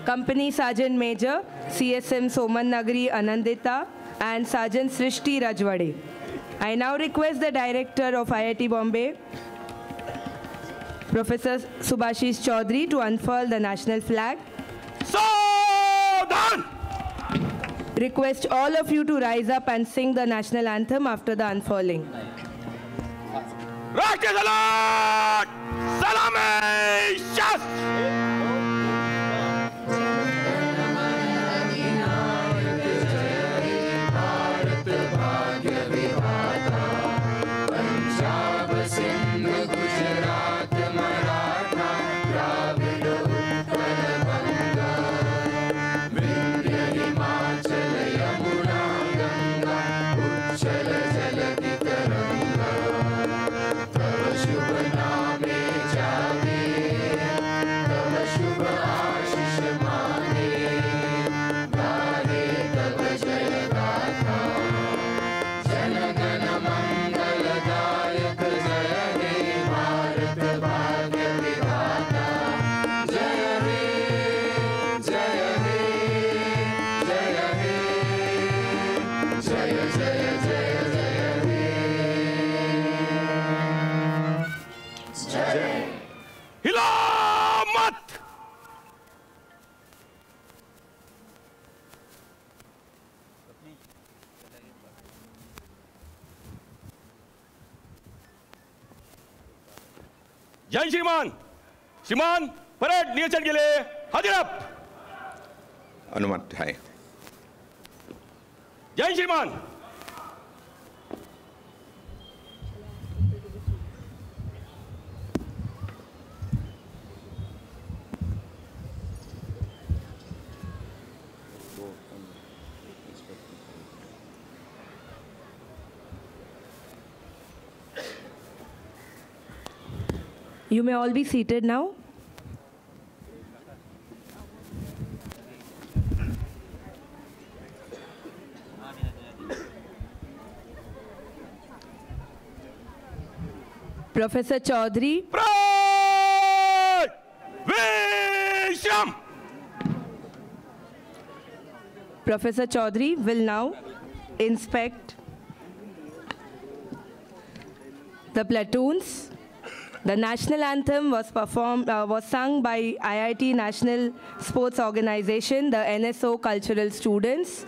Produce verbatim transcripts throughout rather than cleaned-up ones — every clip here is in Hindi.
Company Sergeant Major C S M Soman Nagari Anandita and Sergeant Srishti Rajwade. I now request the Director of I I T Bombay, Professor Subhashish Chaudhary, to unfurl the national flag. So done! Request all of you to rise up and sing the national anthem after the unfurling. Rashtriya Salat! Salame Shast! जय श्रीमान श्रीमान परेड निरीक्षण के लिए हाजिर अप अनुमति है। जय श्रीमान You may all be seated now. Professor Chaudhary. Pride! Vishram! Professor Chaudhary will now inspect the platoons. The national anthem was performed, uh, was sung by I I T National Sports Organization, the N S O cultural students.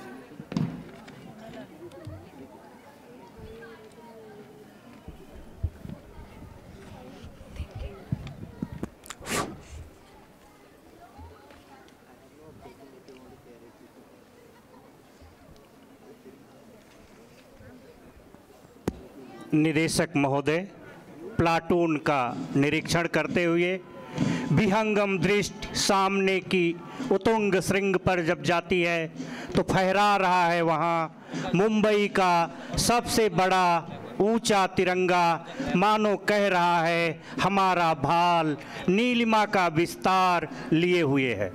निदेशक महोदय, प्लाटून का निरीक्षण करते हुए विहंगम दृष्टि सामने की उतुंग श्रृंग पर जब जाती है तो फहरा रहा है वहाँ मुंबई का सबसे बड़ा ऊंचा तिरंगा, मानो कह रहा है हमारा भाल नीलिमा का विस्तार लिए हुए है।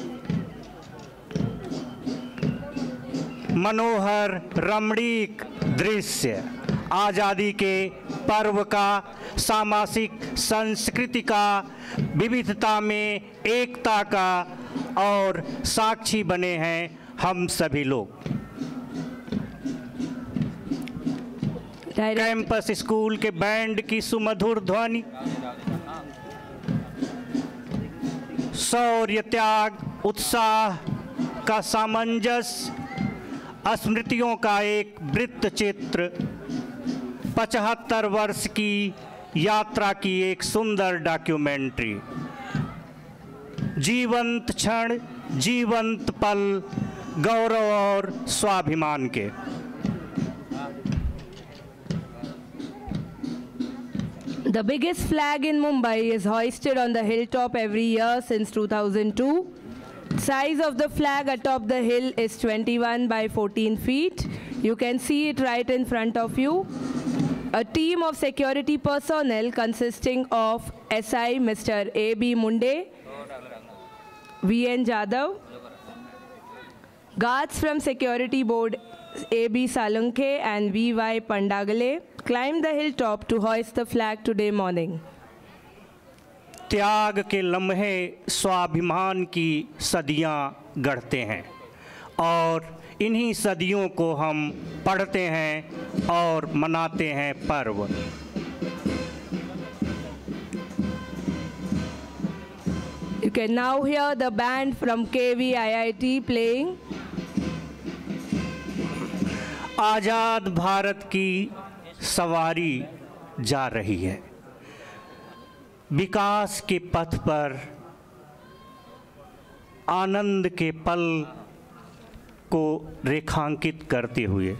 मनोहर रमणीक दृश्य आज़ादी के पर्व का, सामाजिक संस्कृति का, विविधता में एकता का और साक्षी बने हैं हम सभी लोग। कैंपस स्कूल के बैंड की सुमधुर ध्वनि, शौर्य, त्याग, उत्साह का सामंजस्य, स्मृतियों का एक वृत्त चित्र, पचहत्तर वर्ष की यात्रा की एक सुंदर डॉक्यूमेंट्री, जीवंत क्षण, जीवंत पल, गौरव और स्वाभिमान के। The biggest flag in Mumbai is hoisted on the hilltop every year since two thousand two. Size of the flag atop the hill is twenty-one by fourteen feet. You can see it right in front of you. A team of security personnel consisting of S I Mister A B Munde, V N Jadhav, guards from Security Board A B Salunke and V Y Pandagale climbed the hilltop to hoist the flag today morning. त्याग के लम्हे स्वाभिमान की सदियां गढ़ते हैं और इन्हीं सदियों को हम पढ़ते हैं और मनाते हैं पर्व। You can now hear the band from K V I I T playing. आज़ाद भारत की सवारी जा रही है, विकास के पथ पर आनंद के पल को रेखांकित करते हुए।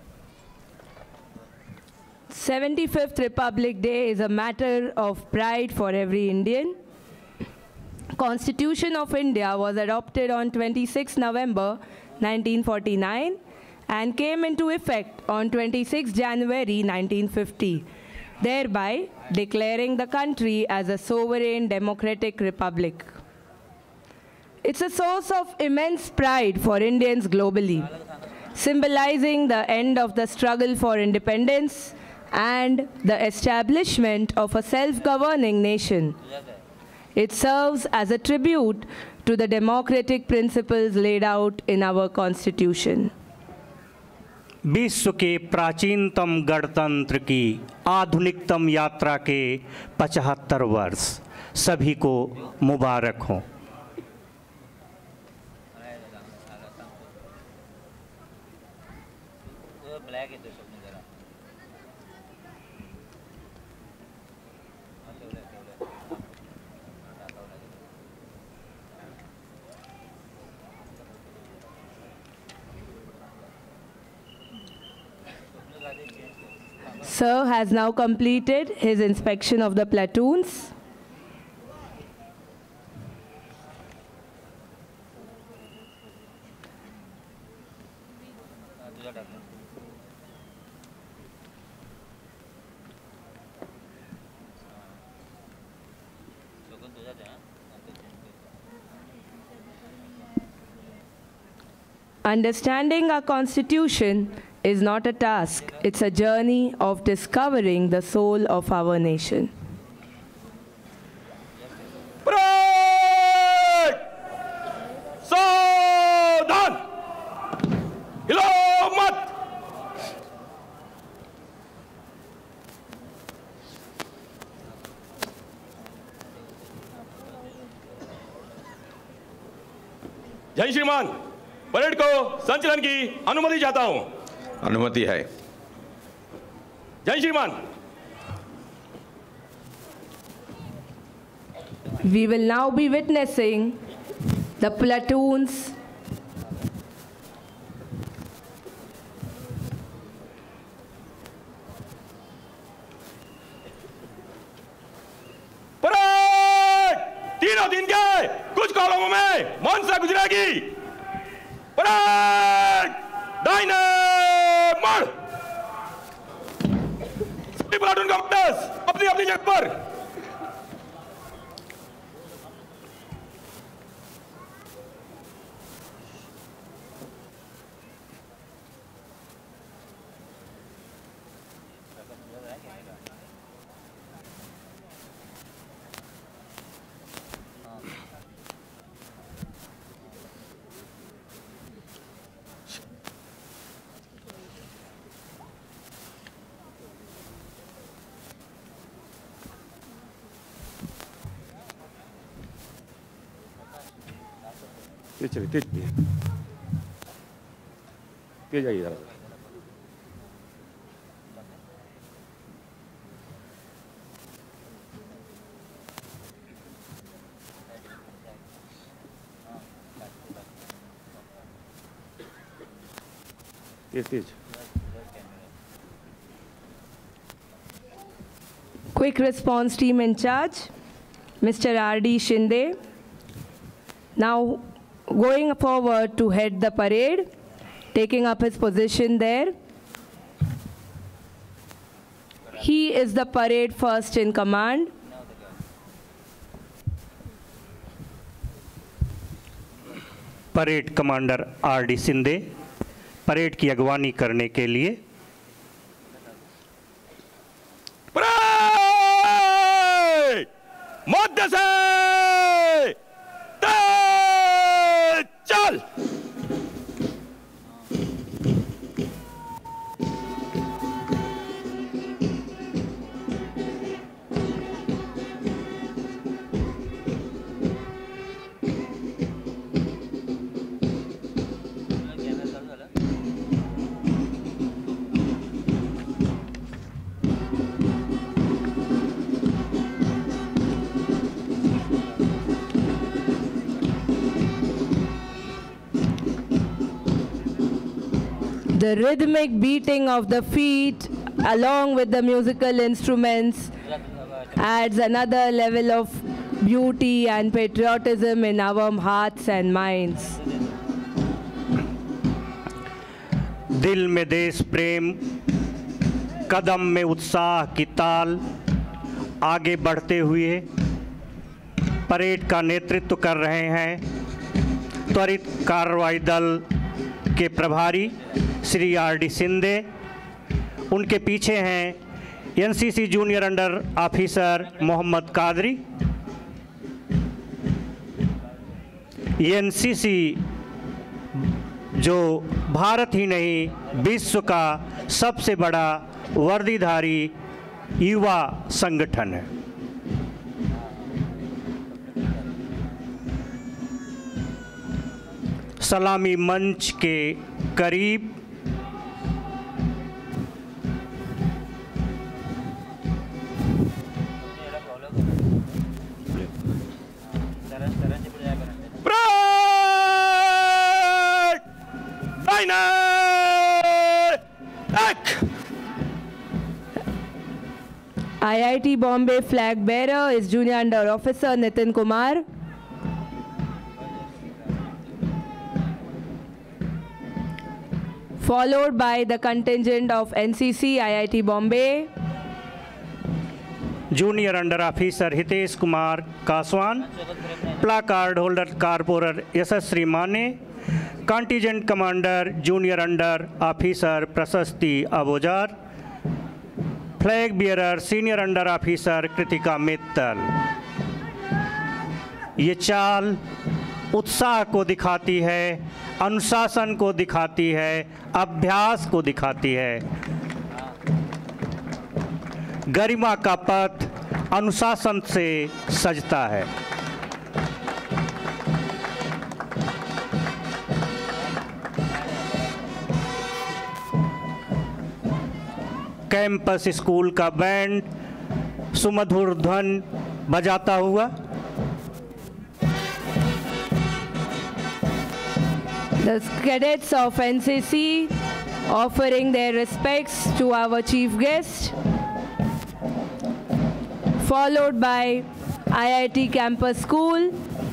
seventy-fifth Republic Day is a matter of pride for every Indian. Constitution of India was adopted on twenty-sixth November nineteen forty-nine and came into effect on twenty-sixth January nineteen fifty, thereby declaring the country as a sovereign democratic republic. It's a source of immense pride for Indians globally, symbolizing the end of the struggle for independence and the establishment of a self-governing nation. It serves as a tribute to the democratic principles laid out in our Constitution. विश्व के प्राचीनतम गणतंत्र की आधुनिकतम यात्रा के पचहत्तर वर्ष सभी को मुबारक हों। Sir has now completed his inspection of the platoons. Understanding our Constitution is not a task, it's a journey of discovering the soul of our nation. Parade! Saudhan! Hilo mat! जय श्रीमान, परेड को संचालन की अनुमति चाहता हूं। अनुमति है। जय श्रीमान। We will now be witnessing the platoons parade तीनों दिन के कुछ कॉलमों में मौन से गुजरेगी। परेड दाहिने मोड़। सभी प्लाटून कमांडर्स अपनी अपनी जगह पर। तेज चलिए, तेज तेज आइए जरा। तेज तेज। Quick response team in charge, Mister R D Shinde, now going forward to head the parade, taking up his position there. He is the parade first in command. Parade commander R D Shinde parade की अगवानी करने के लिए। परेड मध्य से The rhythmic beating of the feet along with the musical instruments adds another level of beauty and patriotism in our hearts and minds. दिल में देश प्रेम, कदम में उत्साह की ताल, आगे बढ़ते हुए परेड का नेतृत्व कर रहे हैं त्वरित कार्रवाई दल के प्रभारी श्री आर डी सिंधे। उनके पीछे हैं NCC junior under officer Mohammad Qadri. NCC जो भारत ही नहीं विश्व का सबसे बड़ा वर्दीधारी युवा संगठन है। सलामी मंच के करीब I I T Bombay flag bearer is Junior Under Officer Nitin Kumar. Followed by the contingent of N C C I I T Bombay. Junior under officer Hitesh Kumar Kaswan, placard holder corporal Yashasvi Mane, contingent commander junior under officer Prashasti Abozar, flag bearer senior under officer Kritika Mittal. ये चाल उत्साह को दिखाती है, अनुशासन को दिखाती है, अभ्यास को दिखाती है। गरिमा का पथ अनुशासन से सजता है। कैंपस स्कूल का बैंड सुमधुर ध्वन बजाता हुआ The cadets of N C C offering their respects to our chief guest, followed by I I T Campus School.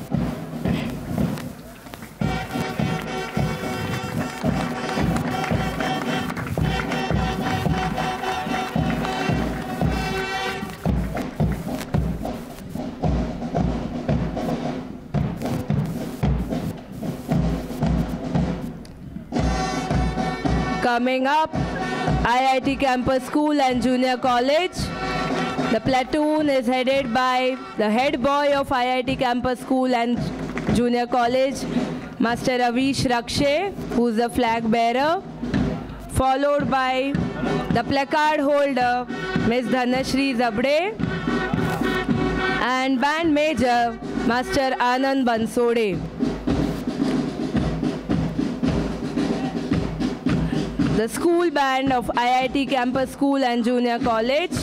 Coming up, I I T Campus School and Junior College. The platoon is headed by the head boy of I I T Campus School and Junior College, Master Avish Rakshe, who is the flag bearer, followed by the placard holder, Miz Dhanashri Zabde, and band major, Master Anand Bansode. The school band of I I T Campus School and Junior College.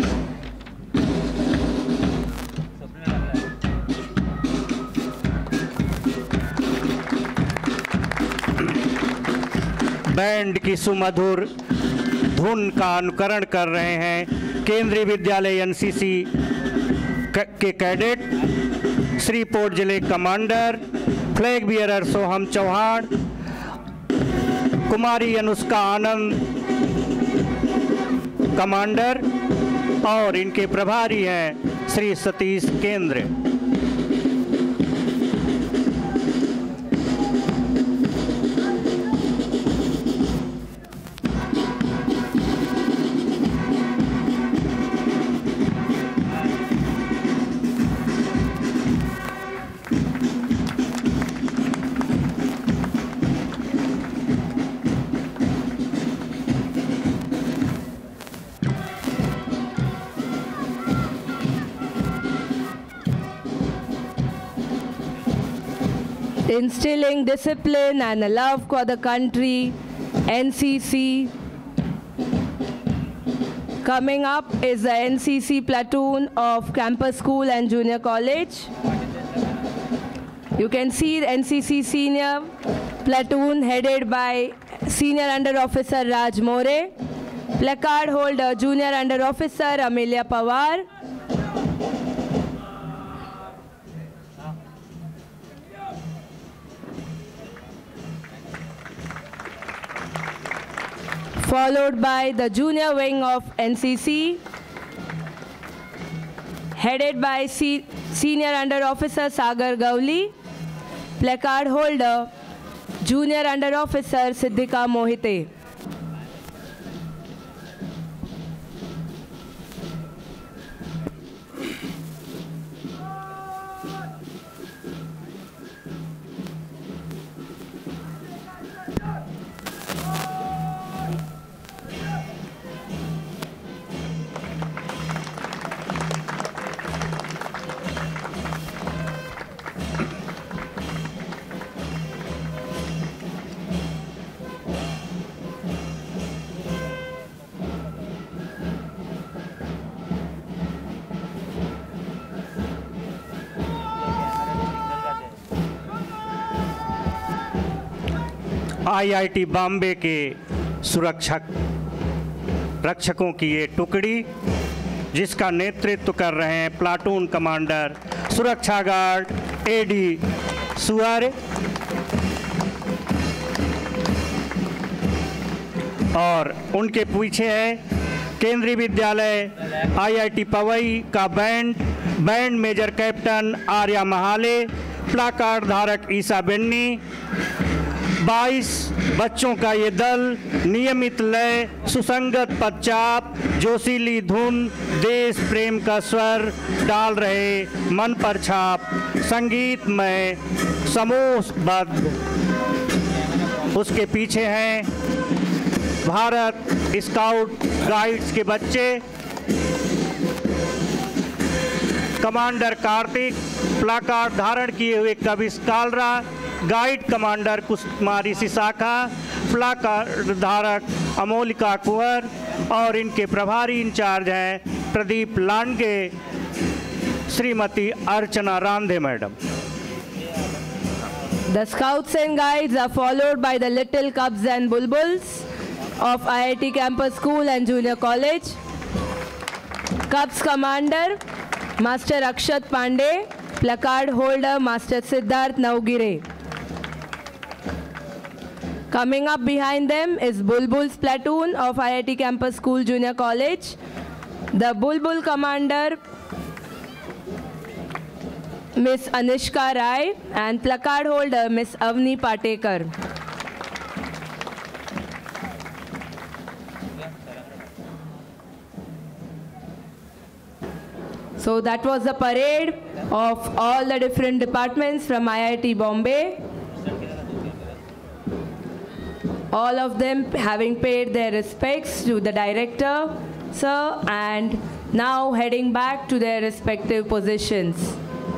Band की सुमधुर धुन का अनुकरण कर रहे हैं केंद्रीय विद्यालय एनसीसी के कैडेट, श्रीपोर्ट जिले commander, flag bearer Soham Chauhan, Kumari Anushka Anand commander, और इनके प्रभारी हैं श्री सतीश केंद्र। Instilling discipline and a love for the country, N C C. Coming up is the N C C platoon of Campus School and Junior College. You can see the N C C senior platoon headed by Senior Under Officer Raj More. Placard holder Junior Under Officer Amelia Pawar. Followed by the Junior Wing of N C C, headed by C Senior Under Officer Sagar Gauli. Placard holder Junior Under Officer Siddhika Mohite. IIT Bombay के सुरक्षक रक्षकों की ये टुकड़ी, जिसका नेतृत्व कर रहे हैं प्लाटून कमांडर सुरक्षा गार्ड एडी सुअर और उनके पीछे है केंद्रीय विद्यालय आईआईटी पवई का band band major captain Arya Mahale, placard धारक ईसा बेन्नी। बाईस बच्चों का ये दल नियमित लय, सुसंगत पदचाप, जोशीली धुन, देश प्रेम का स्वर डाल रहे मन पर छाप, संगीतमय समूहबद्ध। उसके पीछे हैं भारत स्काउट गाइड्स के बच्चे, कमांडर कार्तिक, प्लाकार्ड धारण किए हुए Kavish Kalra, guide commander Kumari Sisakha, placard धारक अमोलिका कुंवर और इनके प्रभारी इंचार्ज हैं Pradeep Landge, Shrimati Archana Randhe madam. The scouts and guides are followed by the little cubs and bulbuls of I I T Campus School and Junior College. Cubs commander Master Akshat Pandey, placard holder Master Siddharth Naugire. Coming up behind them is Bulbul's platoon of I I T Campus School Junior College. The Bulbul commander Miss Anishka Rai and placard holder Miss Avni Patekar. So that was the parade of all the different departments from I I T Bombay. All of them having paid their respects to the director, sir, and now heading back to their respective positions.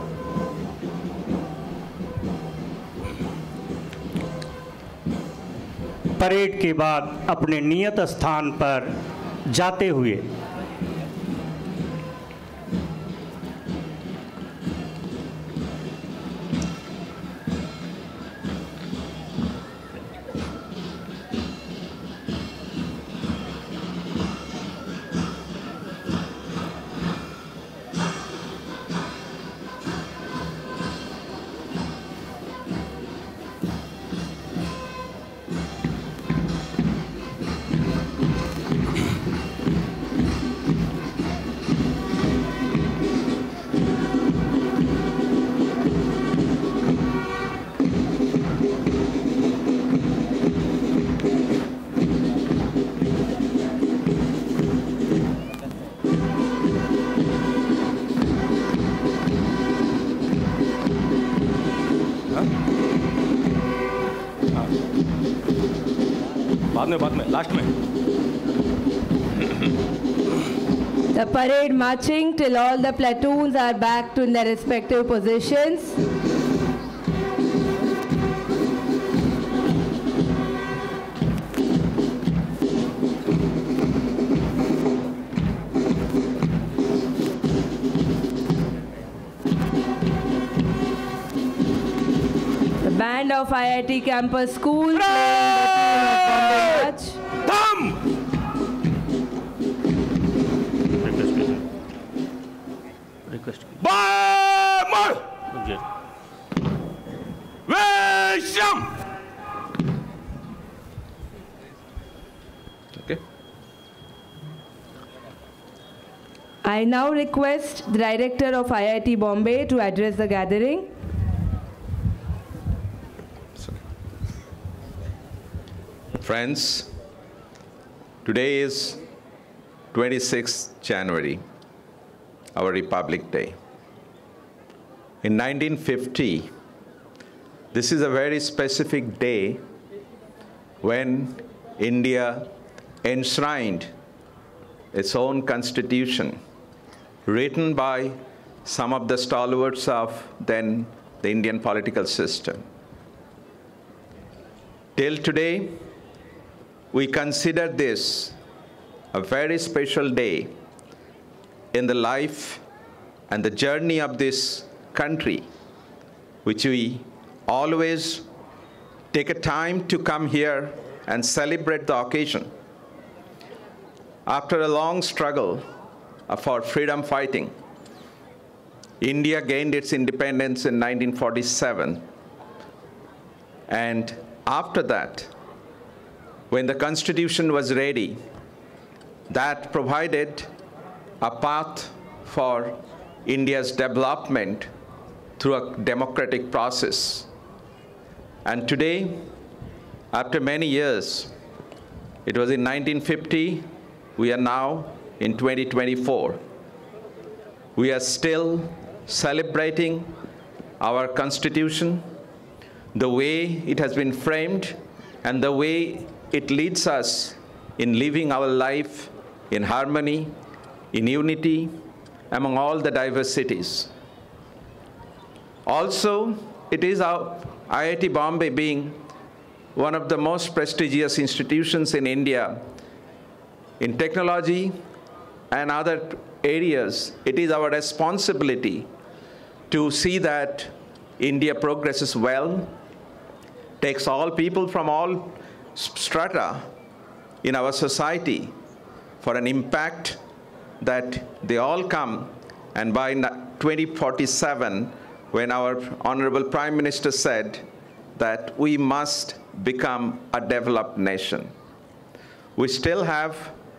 Parade के बाद अपने नियत स्थान पर जाते हुए बाद में बाद में लास्ट में The parade marching till all the platoons are back to their respective positions. The Band of I I T Campus School playing the tune of Bombay March. Thumb! Request. Bamar! Visham! Okay. I now request the Director of I I T Bombay to address the gathering. Friends, today is twenty-sixth January, our Republic Day. In nineteen fifty, this is a very specific day when India enshrined its own constitution, written by some of the stalwarts of then the Indian political system. Till today, we consider this a very special day in the life and the journey of this country, which we always take a time to come here and celebrate the occasion. After a long struggle for freedom fighting, India gained its independence in nineteen forty-seven. And after that, when the Constitution was ready, that provided a path for India's development through a democratic process. And today, after many years, it was in nineteen fifty, we are now in twenty twenty-four. We are still celebrating our Constitution, the way it has been framed, and the way it leads us in living our life in harmony, in unity, among all the diversities. Also, it is our I I T Bombay being one of the most prestigious institutions in India in technology and other areas. It is our responsibility to see that India progresses well, takes all people from all strata in our society for an impact that they all come, and by twenty forty-seven, when our Honorable Prime Minister said that we must become a developed nation. We still have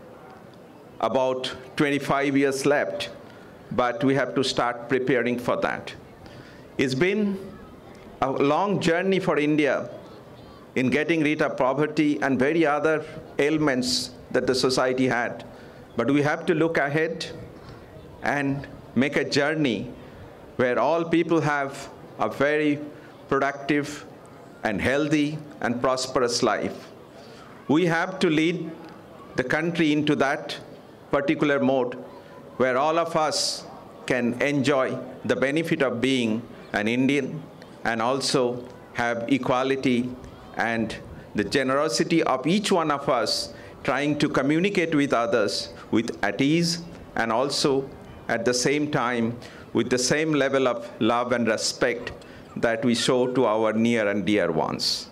about twenty-five years left, but we have to start preparing for that. It's been a long journey for India in getting rid of poverty and very other ailments that the society had. But we have to look ahead and make a journey where all people have a very productive and healthy and prosperous life. We have to lead the country into that particular mode where all of us can enjoy the benefit of being an Indian and also have equality and the generosity of each one of us trying to communicate with others with at ease and also at the same time with the same level of love and respect that we show to our near and dear ones.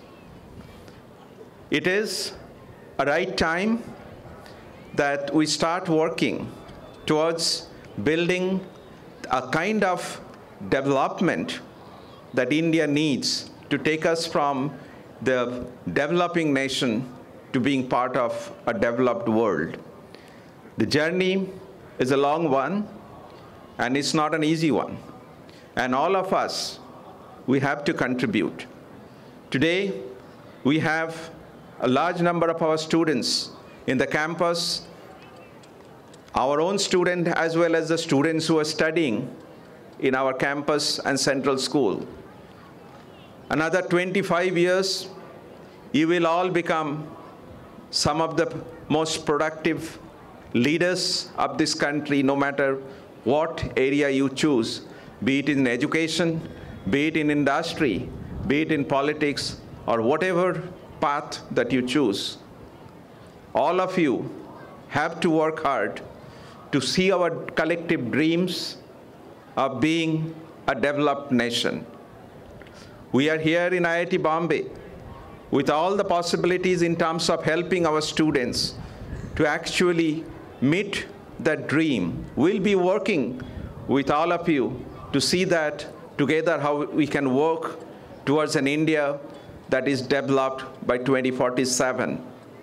It is a right time that we start working towards building a kind of development that India needs to take us from the developing nation to being part of a developed world. The journey is a long one, and it's not an easy one. And all of us, we have to contribute. Today, we have a large number of our students in the campus, our own student as well as the students who are studying in our campus and central school. Another twenty-five years, you will all become some of the most productive leaders of this country, no matter what area you choose, be it in education, be it in industry, be it in politics, or whatever path that you choose. All of you have to work hard to see our collective dreams of being a developed nation. We are here in I I T Bombay with all the possibilities in terms of helping our students to actually meet that dream. We'll be working with all of you to see that together how we can work towards an India that is developed by twenty forty-seven.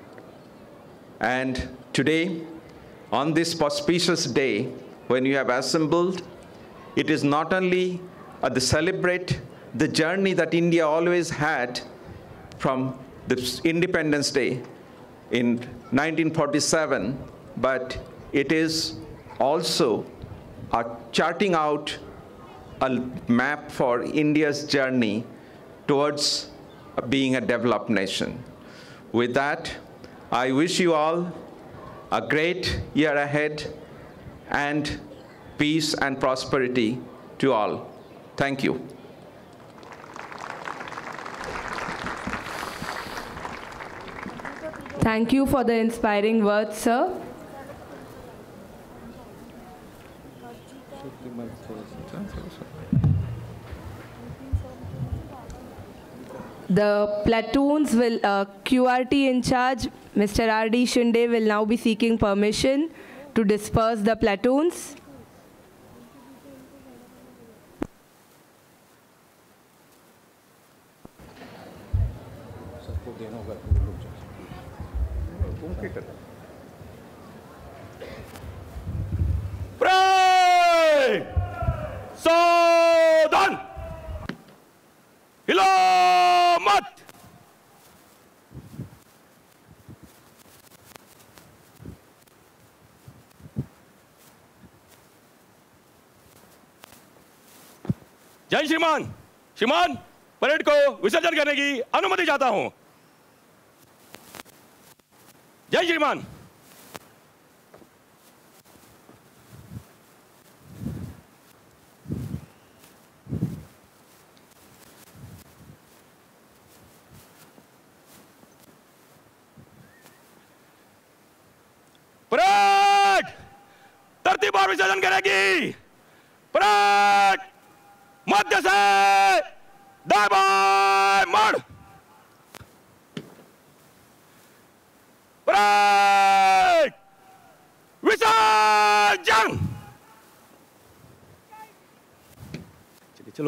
And today, on this auspicious day, when you have assembled, it is not only uh, to celebrate the journey that India always had from the Independence Day in nineteen forty-seven, but it is also uh, charting out a map for India's journey towards being a developed nation. With that, I wish you all a great year ahead and peace and prosperity to all. Thank you. Thank you for the inspiring words, sir. The platoons will, uh, Q R T in charge, Mister R D Shinde, will now be seeking permission to disperse the platoons. Pray! Sadan! Hilamat! जय श्रीमान, श्रीमान परेड को विसर्जन करने की अनुमति चाहता हूं। जय श्रीमान। परेड तरतीब और विसर्जन करेगी। परेड मध्य से दाएं बाएं मोड़। परेड विसर्जन। चलिए चलो।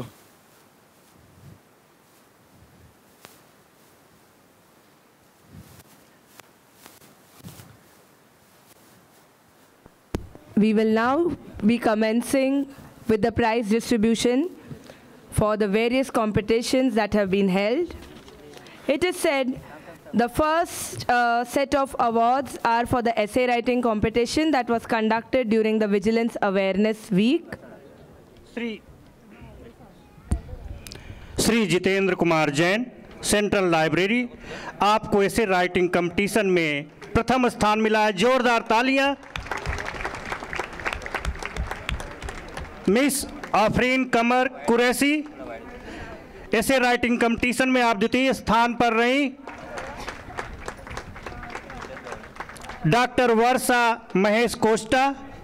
We will now be commencing with the prize distribution for the various competitions that have been held. It is said the first uh, set of awards are for the essay writing competition that was conducted during the Vigilance Awareness Week. Shri Shri Jitendra Kumar Jain, central library, आपको ऐसे राइटिंग कंपटीशन में प्रथम स्थान मिला है। जोरदार तालियां। मिस आफरीन कमर कुरैशी, ऐसे राइटिंग कंपटीशन में आप द्वितीय स्थान पर रहीं। डॉक्टर वर्षा महेश कोष्टा,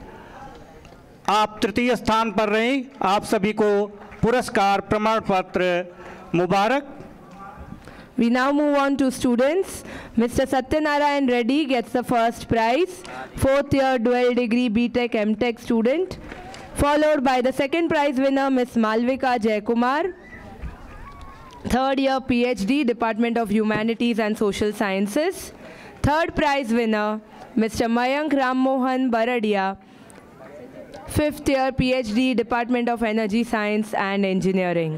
आप तृतीय स्थान पर रहीं। आप सभी को पुरस्कार प्रमाण पत्र मुबारक। We now move on to students. Mister Satyanarayan Reddy gets the first prize, fourth year dual degree B Tech M Tech student, followed by the second prize winner Miss Malvika Jaikumar, third year PhD, Department of Humanities and Social Sciences, third prize winner Mister Mayank Rammohan Baradia, fifth year PhD, Department of Energy Science and Engineering.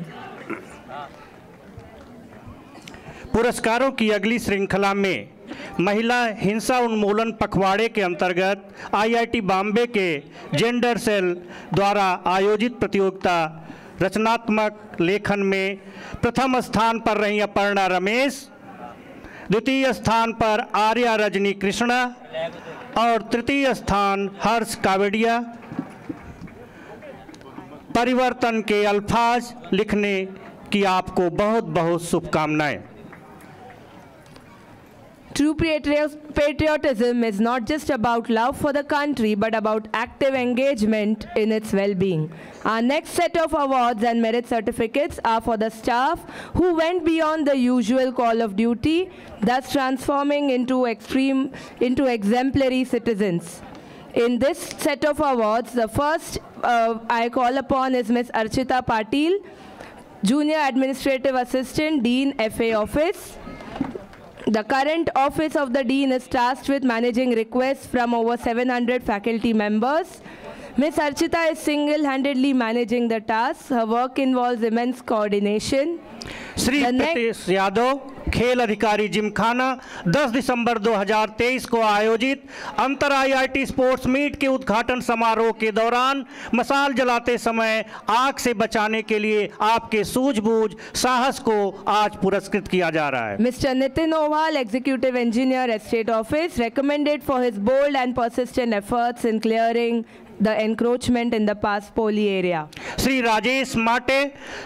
पुरस्कारों की अगली श्रृंखला में महिला हिंसा उन्मूलन पखवाड़े के अंतर्गत आईआईटी बॉम्बे के जेंडर सेल द्वारा आयोजित प्रतियोगिता रचनात्मक लेखन में प्रथम स्थान पर रही अपर्णा रमेश, द्वितीय स्थान पर आर्या रजनी कृष्णा और तृतीय स्थान हर्ष कावेडिया। परिवर्तन के अल्फाज लिखने की आपको बहुत बहुत शुभकामनाएं। True patriotism is not just about love for the country, but about active engagement in its well-being. Our next set of awards and merit certificates are for the staff who went beyond the usual call of duty, thus transforming into extreme, into exemplary citizens. In this set of awards, the first uh, I call upon is Miz Archita Patil, Junior Administrative Assistant, Dean, F A Office. The current office of the Dean is tasked with managing requests from over seven hundred faculty members. Miz Archita is single-handedly managing the task. Her work involves immense coordination. Shri Pratesh Yadav, खेल अधिकारी जिमखाना, दस दिसंबर दो हज़ार तेईस को आयोजित अंतर आईआईटी स्पोर्ट्स मीट के उद्घाटन समारोह के दौरान मसाल जलाते समय आग से बचाने के लिए आपके सूझबूझ साहस को आज पुरस्कृत किया जा रहा है। Mister Nitin Owal, executive engineer, estate office, recommended for his bold and persistent efforts in clearing the encroachment in the Paspoli area. Shri Rajesh Mate,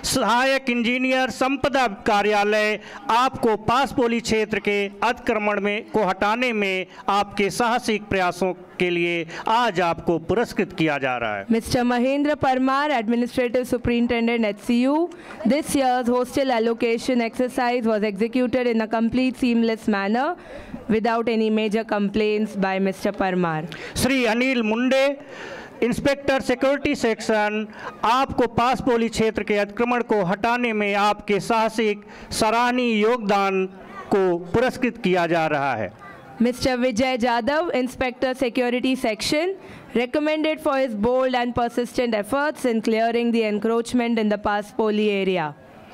सहायक इंजीनियर, संपदा कार्यालय, आपको पासपोली क्षेत्र के अतिक्रमण में को हटाने में आपके साहसिक प्रयासों के लिए आज आपको पुरस्कृत किया जा रहा है। Mister Mahendra Parmar, administrative superintendent H C U, this year's hostel allocation exercise was executed in a complete seamless manner without any major complaints by Mister Parmar. Shri Anil Munde, inspector security section, आपको पासपोली क्षेत्र के अतिक्रमण को हटाने में आपके साहसिक सराहनीय योगदान को पुरस्कृत किया जा रहा है। Mister Vijay Jadhav, Inspector Security Section, recommended for his bold and persistent efforts in clearing the encroachment in the Paspoli area.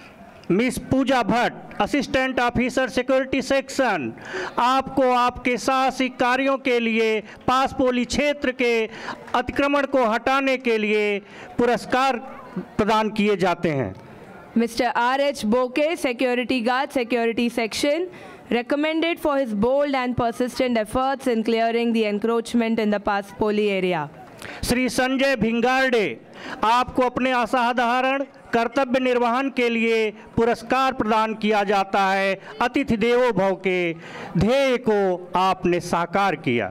Miss Pooja Bhatt, assistant officer security section, आपको आपके साहसिक कार्यों के लिए पासपोली क्षेत्र के अतिक्रमण को हटाने के लिए पुरस्कार प्रदान किए जाते हैं। Mister R H Bokeh, Security Guard, Security Section, recommended for his bold and persistent efforts in clearing the encroachment in the Paspoli area. Shri Sanjay Bhingarde, आपको अपने असाधारण कर्तव्य निर्वहन के लिए पुरस्कार प्रदान किया जाता है। अतिथि देवो भव के ध्येय को आपने साकार किया।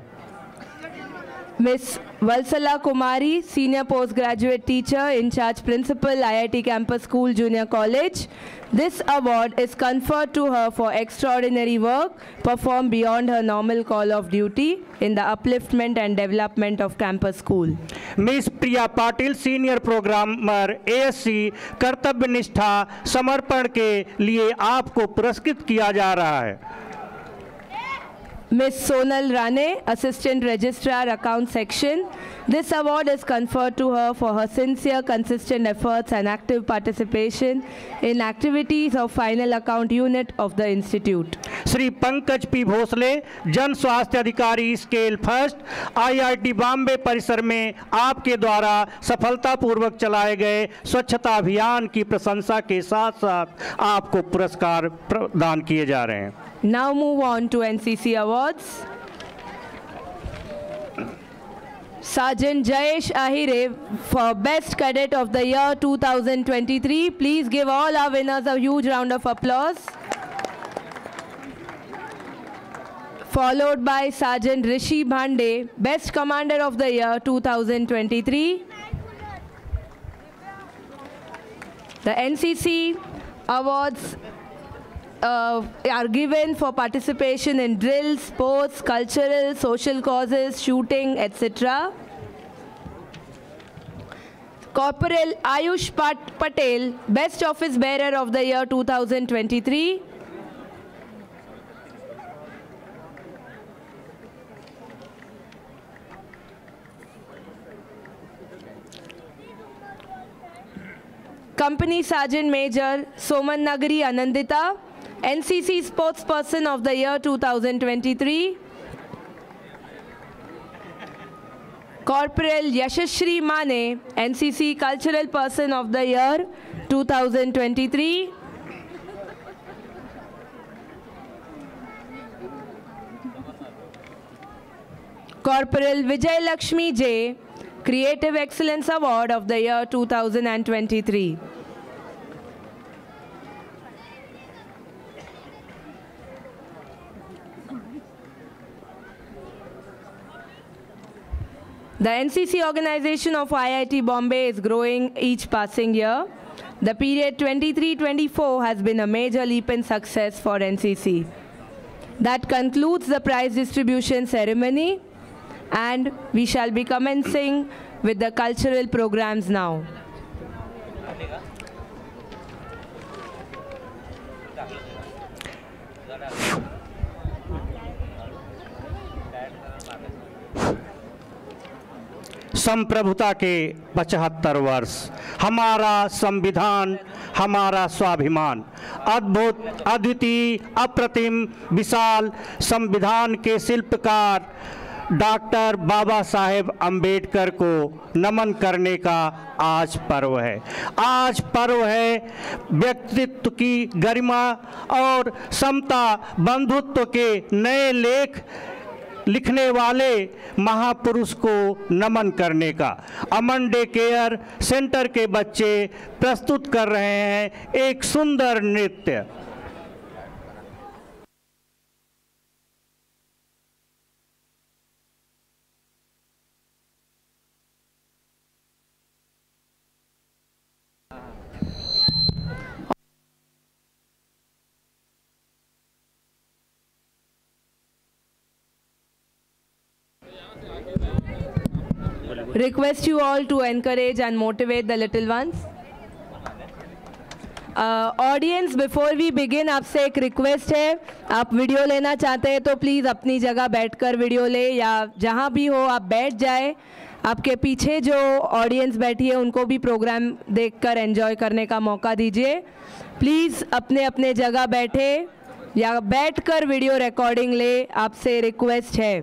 Miss Valsala Kumari, Senior Postgraduate Teacher, In Charge Principal, I I T Campus School Junior College. This award is conferred to her for extraordinary work performed beyond her normal call of duty in the upliftment and development of campus school. Miss Priya Patil, senior programmer, A S C, कर्तव्य निष्ठा समर्पण के लिए आपको पुरस्कृत किया जा रहा है। Miss Sonal Rane, Assistant Registrar, Account Section. This award is conferred to her for her sincere, consistent efforts and active participation in activities of Final Account Unit of the Institute. Shri Pankaj P Bhosle, जन स्वास्थ्य अधिकारी, scale first, I I T Bombay परिसर में आपके द्वारा सफलतापूर्वक चलाए गए स्वच्छता अभियान की प्रशंसा के साथ साथ आपको पुरस्कार प्रदान किए जा रहे हैं। Now move on to N C C awards. Sergeant Jayesh Ahire for Best Cadet of the Year two thousand twenty-three. Please give all our winners a huge round of applause. Followed by Sergeant Rishi Bhande, Best Commander of the Year two thousand twenty-three. The N C C awards Uh, are given for participation in drills, sports, cultural, social causes, shooting, et cetera. Corporal Ayush Pat Patel, Best Office Bearer of the Year two thousand twenty-three. Company Sergeant Major Soman Nagari Anandita, N C C Sportsperson of the Year two thousand twenty-three. Corporal Yashashri Mane, N C C Cultural Person of the Year two thousand twenty-three. Corporal Vijay Lakshmi J, Creative Excellence Award of the Year two thousand twenty-three. The N C C organization of I I T Bombay is growing each passing year. The period twenty-three twenty-four has been a major leap in success for N C C. That concludes the prize distribution ceremony, and we shall be commencing with the cultural programs now. संप्रभुता के पचहत्तर वर्ष, हमारा संविधान, हमारा स्वाभिमान, अद्भुत, अद्वितीय, अप्रतिम, विशाल संविधान के शिल्पकार डॉक्टर बाबा साहेब अंबेडकर को नमन करने का आज पर्व है। आज पर्व है व्यक्तित्व की गरिमा और समता, बंधुत्व के नए लेख लिखने वाले महापुरुष को नमन करने का। अमन डे केयर सेंटर के बच्चे प्रस्तुत कर रहे हैं एक सुंदर नृत्य। Request you all to encourage and motivate the little ones. Uh, audience, before we begin, आपसे एक रिक्वेस्ट है, आप वीडियो लेना चाहते हैं तो प्लीज़ अपनी जगह बैठकर वीडियो ले, या जहाँ भी हो आप बैठ जाए। आपके पीछे जो ऑडियंस बैठी है उनको भी प्रोग्राम देखकर एंजॉय करने का मौका दीजिए। प्लीज़ अपने अपने जगह बैठे या बैठकर वीडियो रिकॉर्डिंग ले, आपसे रिक्वेस्ट है।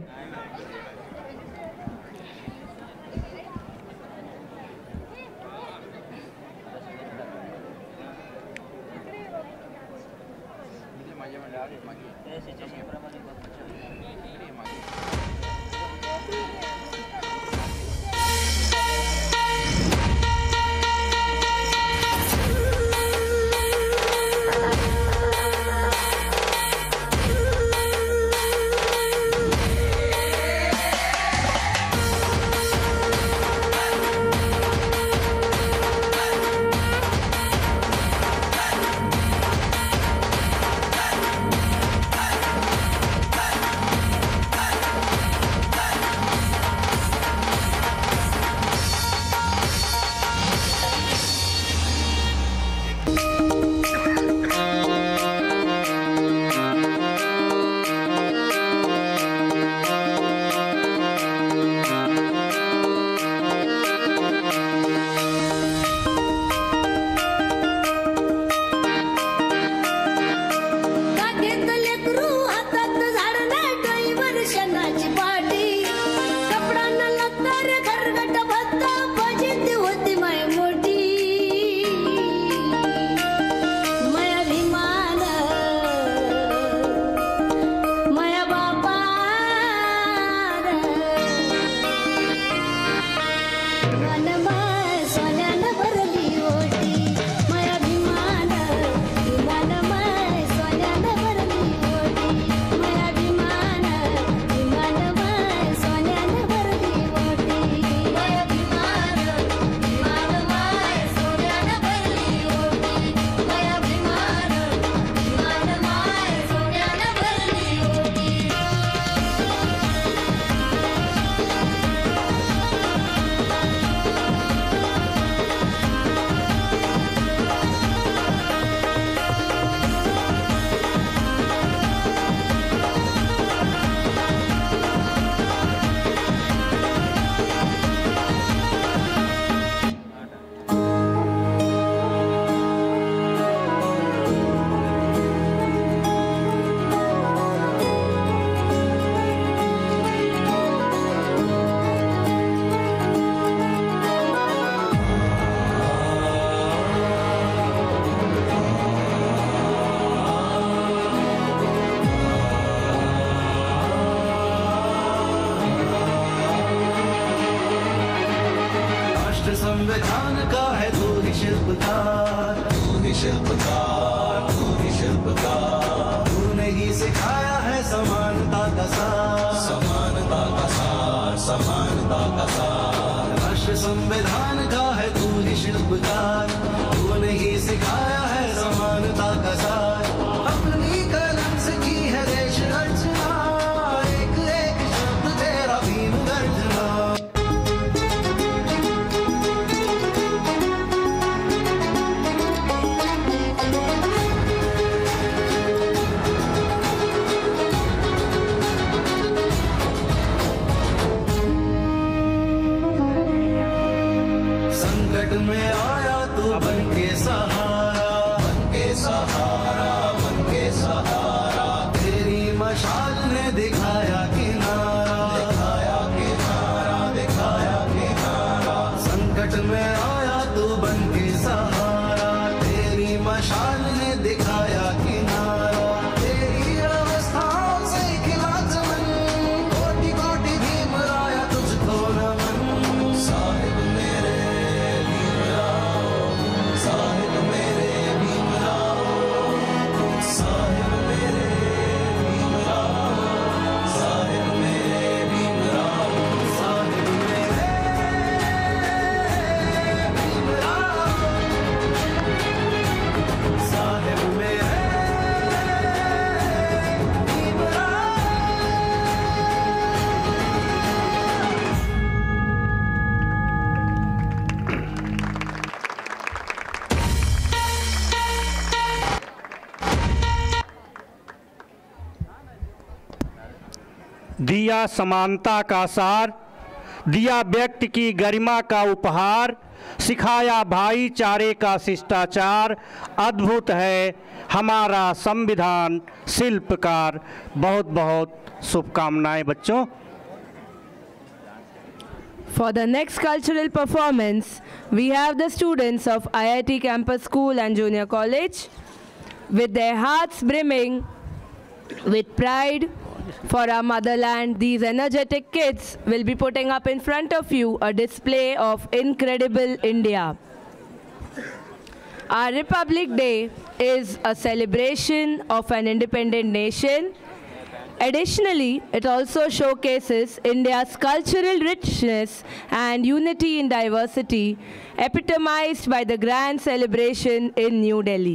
संविधान का है तू ही शिल्पकार, तू ही शिल्पकार, तू ही शिल्पकार। तूने ही सिखाया है समानता का सार, समानता का सार, समानता का सार। राष्ट्र संविधान का है तू ही शिल्पकार, तूने ही सिखाया है समानता का सार। अपनी कलम से की है देश रचना, एक एक शब्द तेरा भीम गर्जना। संकट में आया तू बन के सहारा, बन के सहारा, बन के सहारा। तेरी मशाल ने दिखाया किनारा, दिखाया किनारा, दिखाया किनारा। संकट में आया तू बन के सहारा, तेरी मशाल ने दिखाया किनारा। तेरी अवस्थाओं से खिला चमन, कोटि कोटि भीम राया तुझको नमन। साहिब मेरे साहिब मेरे भीमराव, साहिब मेरे भीमराव, साहिब मेरे भीमराव, साहिब मेरे भीमराव, साहिब मेरे भीमराव। दिया समानता का सार, दिया व्यक्ति की गरिमा का उपहार, सिखाया भाईचारे का शिष्टाचार। अद्भुत है हमारा संविधान शिल्पकार। बहुत बहुत शुभकामनाएं बच्चों। For the next cultural performance, we have the students of I I T Campus School and Junior College. With their hearts brimming with pride for our motherland, these energetic kids will be putting up in front of you a display of incredible India. Our Republic Day is a celebration of an independent nation. Additionally, it also showcases India's cultural richness and unity in diversity, epitomized by the grand celebration in New Delhi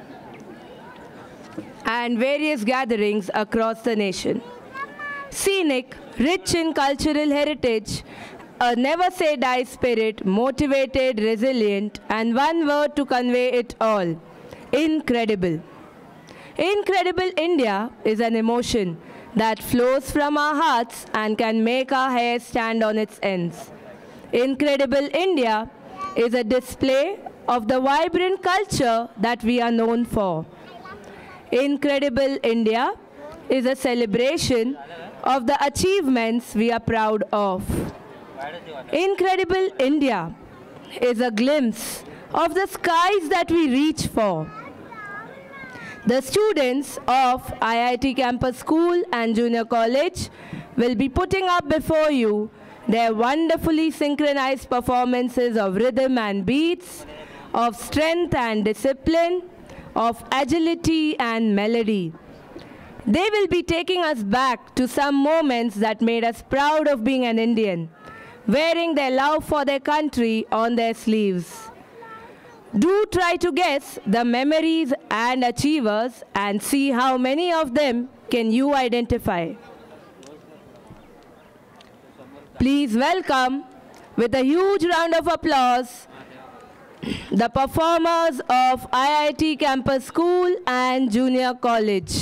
and various gatherings across the nation. Scenic, rich in cultural heritage, a never-say-die spirit, motivated, resilient, and one word to convey it all: incredible. Incredible India is an emotion that flows from our hearts and can make our hair stand on its ends. Incredible India is a display of the vibrant culture that we are known for. Incredible India is a celebration of the achievements we are proud of. Incredible India is a glimpse of the skies that we reach for. The students of I I T Campus School and Junior College will be putting up before you their wonderfully synchronized performances of rhythm and beats, of strength and discipline, of agility and melody. They will be taking us back to some moments that made us proud of being an Indian, wearing their love for their country on their sleeves. Do try to guess the memories and achievers and see how many of them can you identify. Please welcome, with a huge round of applause, the performers of I I T Campus School and Junior College.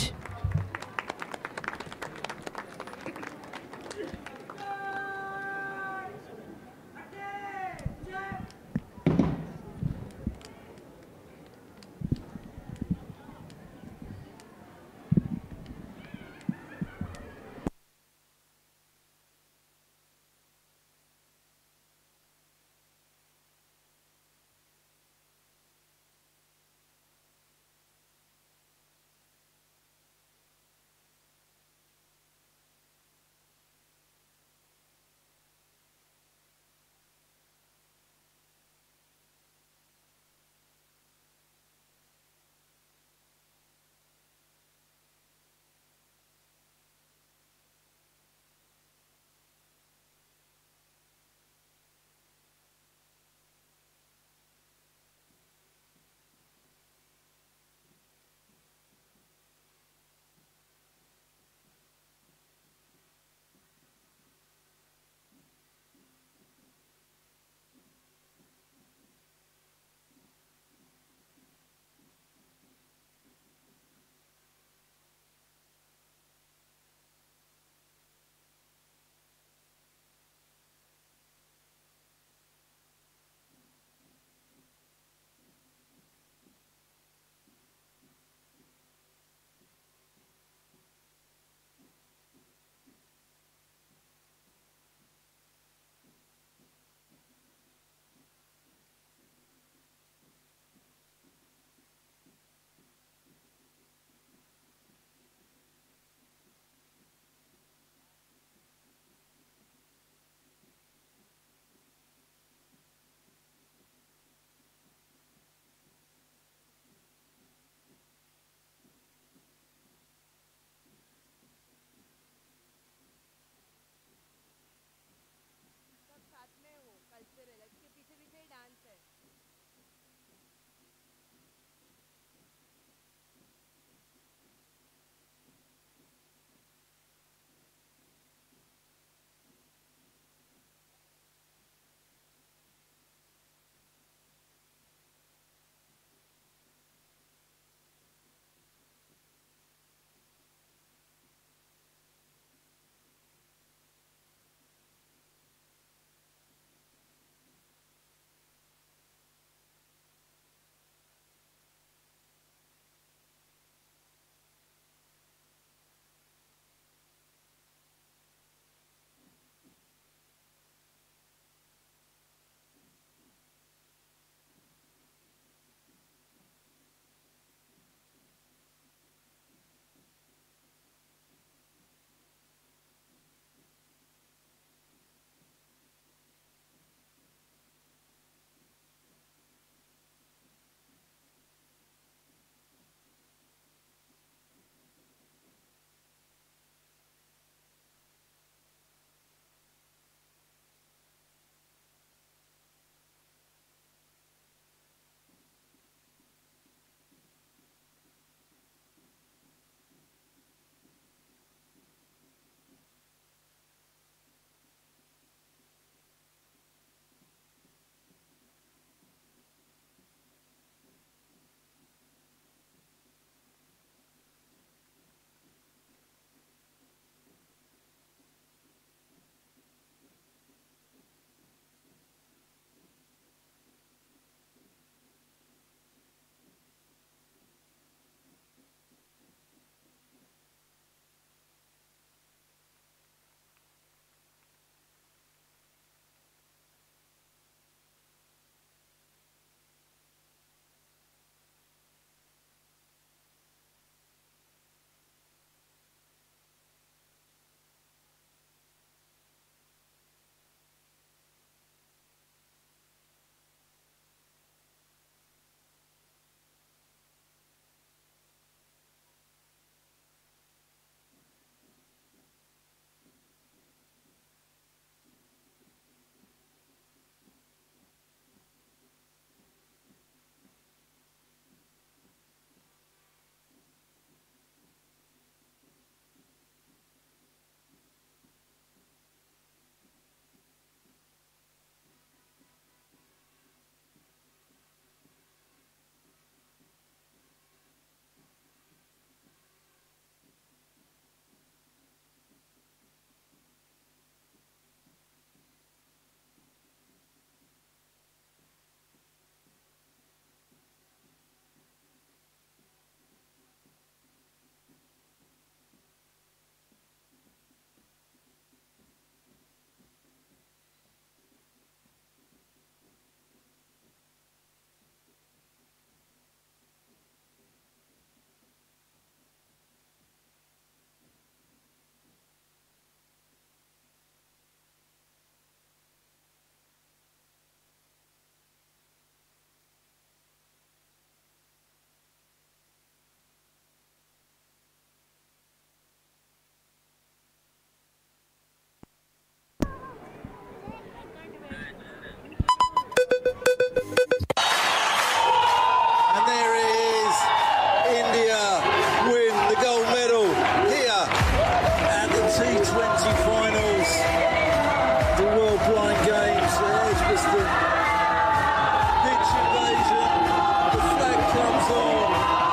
T twenty finals, the World Blind Games at Edgbaston. Pitch invasion, the flag comes on.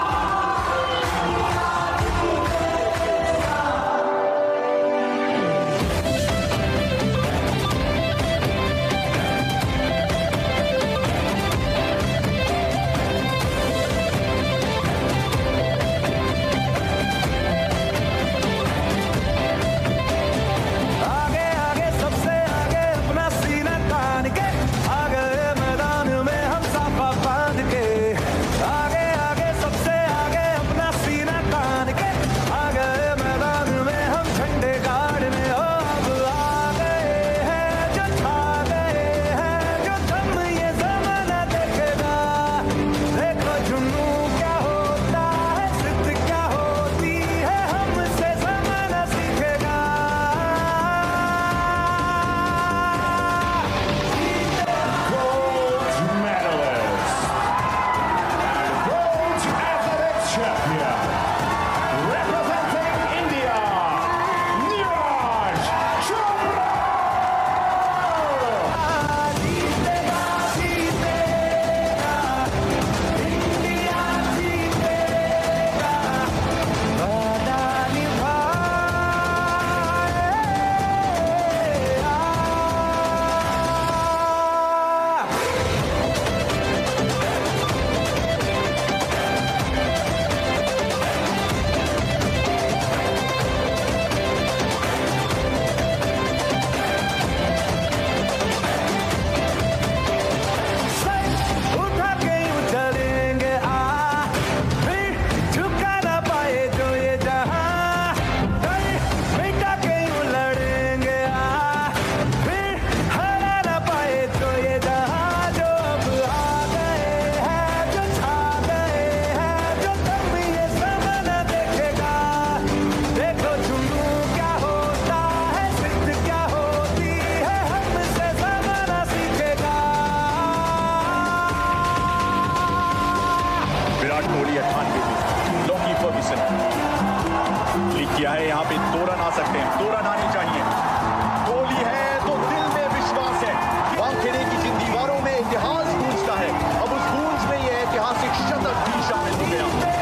किया है, यहाँ पे दो रन आ सकते हैं, दो रन आने चाहिए। कोहली है तो दिल में विश्वास है, वानखेड़े की जिन दीवारों में इतिहास गूंजता है, अब उस गूंज में ये ऐतिहासिक शतक भी शामिल हो गया।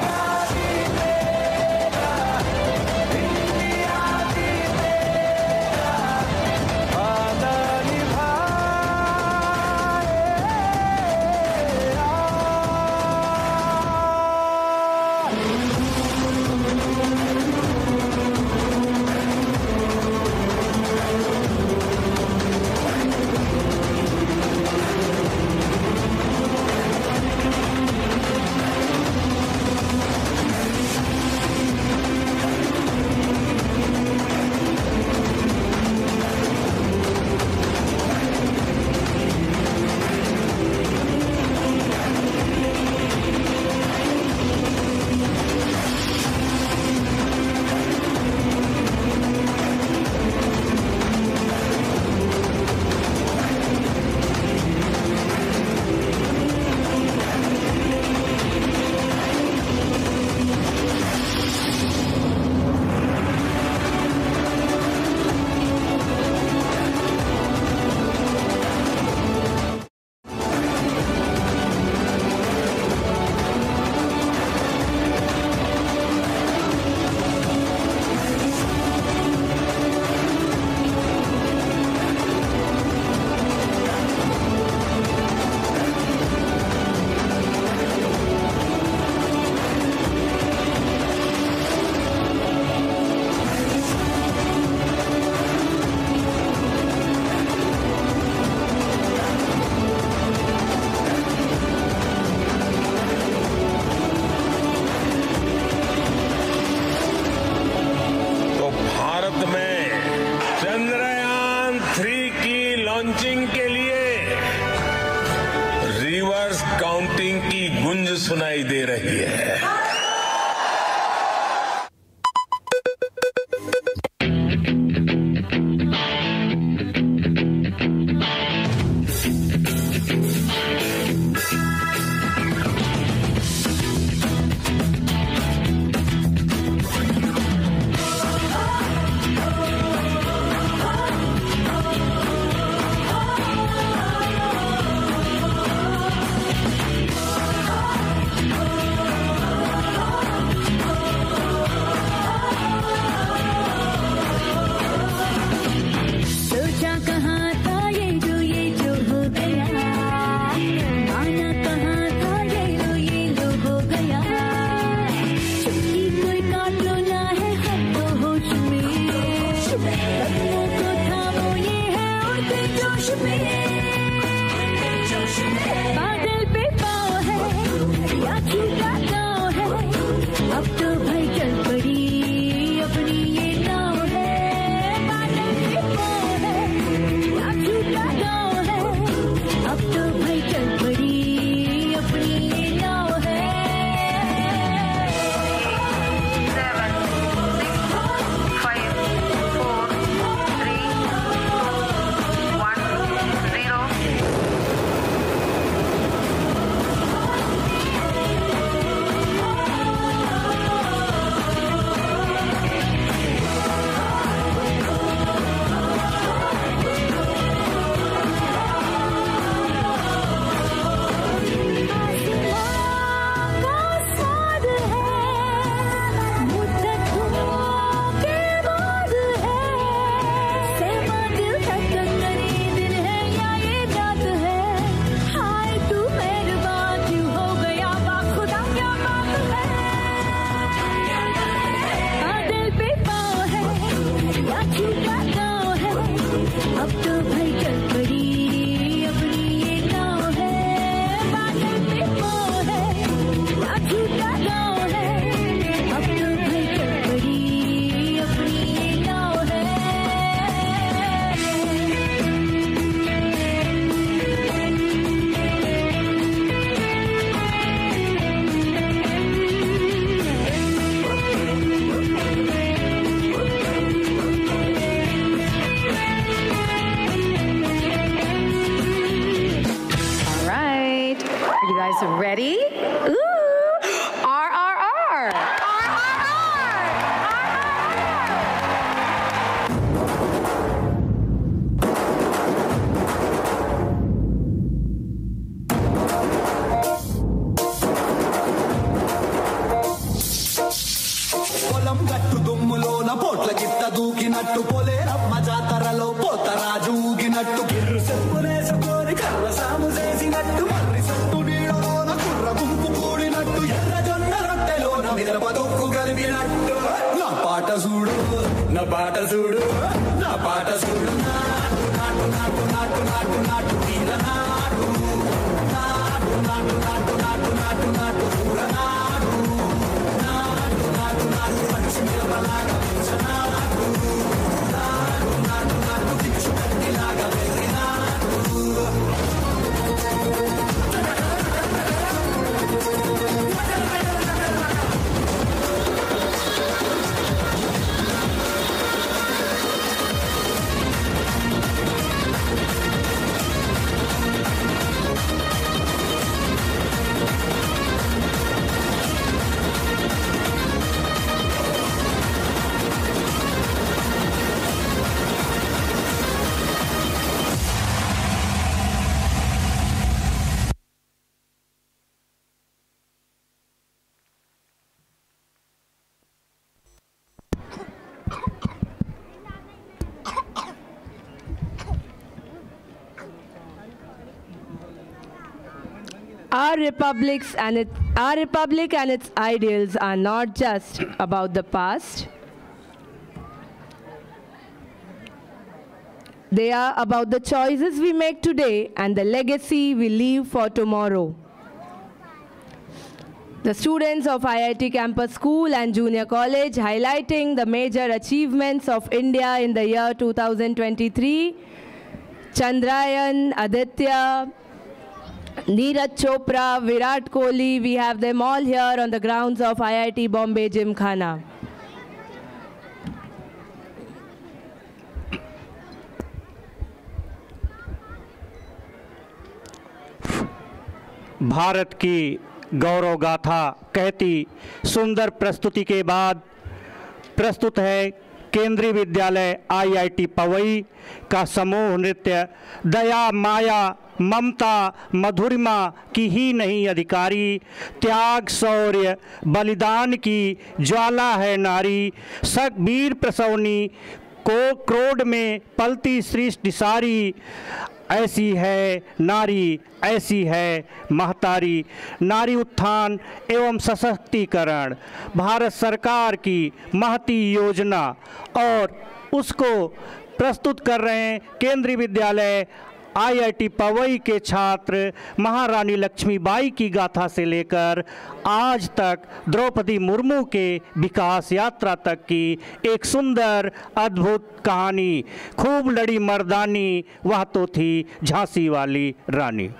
सुनाई दे रही है। guys ready? Ooh, R R R. పొలం గట్టు దుమ్ములోన పోట్ల గిట్ట దూకినట్టు పొలేరమ్మ జాతరలో పోతరాజు ఊగినట్టు గిర్రు చెప్పులేసుకొని కర్ర సాము చేసినట్టు మర్రి సట్టు నీడలోన కుర్ర గుంపు కూడినట్టు ఎర్ర జొన్న రొట్టెలోన మిరప దొక్కు కలిపినట్టు నా పాట చూడు నా పాట చూడు నా పాట చూడు నాటు నాటు నాటు నాటు నాటు నాటు తీర నాటు నాటు నాటు నాటు నాటు నాటు నాటు పూర నాటు నాటు నాటు నాటు పచ్చి మిరపలాగా పెంచనాటు నాటు నాటు నాటు దిక్షు కత్తిలాగా వెర్రి నాటు Our republics and it, our republic and its ideals are not just about the past. They are about the choices we make today and the legacy we leave for tomorrow. The students of I I T Campus School and Junior College highlighting the major achievements of India in the year two thousand twenty-three, Chandrayaan, Aditya, Neeraj Chopra, Virat Kohli, we have them all here on the grounds of I I T Bombay Gymkhana. Bharat की गौरव गाथा कहती सुंदर प्रस्तुति के बाद प्रस्तुत है केंद्रीय विद्यालय आई आई टी पवई का समूह नृत्य दया माया ममता मधुरिमा की ही नहीं अधिकारी, त्याग शौर्य बलिदान की ज्वाला है नारी, सक वीर प्रसवनी को क्रोध में पलती सृष्टि सारी, ऐसी है नारी ऐसी है महतारी। नारी उत्थान एवं सशक्तिकरण भारत सरकार की महती योजना और उसको प्रस्तुत कर रहे हैं केंद्रीय विद्यालय आई आई टी पवई के छात्र महारानी लक्ष्मीबाई की गाथा से लेकर आज तक द्रौपदी मुर्मू के विकास यात्रा तक की एक सुंदर अद्भुत कहानी। खूब लड़ी मर्दानी वह तो थी झांसी वाली रानी।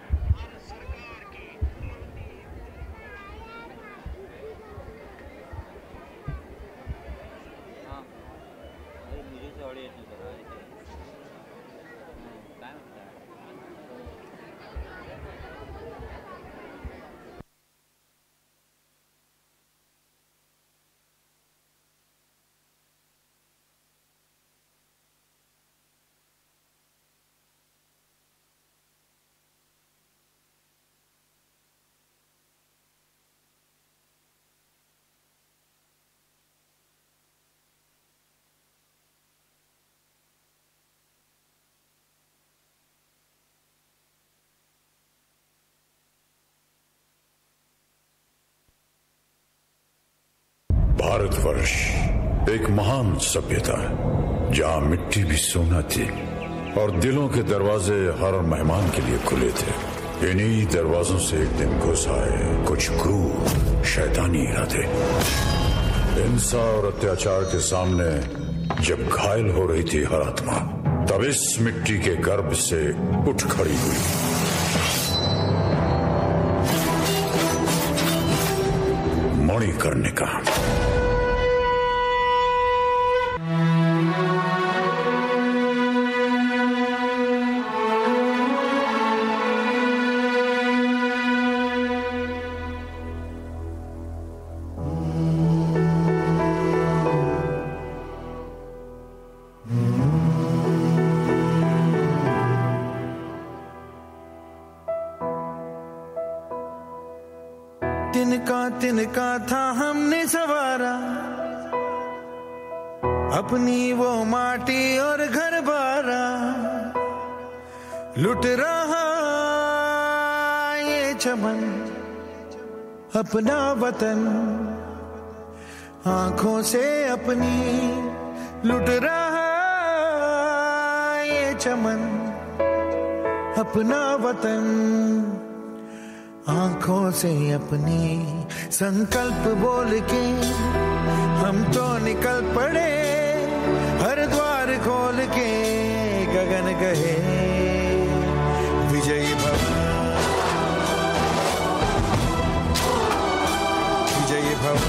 भारतवर्ष एक महान सभ्यता है जहां मिट्टी भी सोना थी और दिलों के दरवाजे हर मेहमान के लिए खुले थे। इन्हीं दरवाजों से एक दिन घुस आए कुछ क्रूर शैतानी इरादे। हिंसा और अत्याचार के सामने जब घायल हो रही थी हर आत्मा, तब इस मिट्टी के गर्भ से उठ खड़ी हुई। मणिकर्णिका। तिनका तिनका था हमने सवारा, अपनी वो माटी और घर बारा, लुट रहा ये चमन अपना वतन, आंखों से अपनी लुट रहा ये चमन अपना वतन, आंखों से अपनी संकल्प बोल के हम तो निकल पड़े, हर द्वार खोल के गगन कहे विजयी भव, विजयी भव,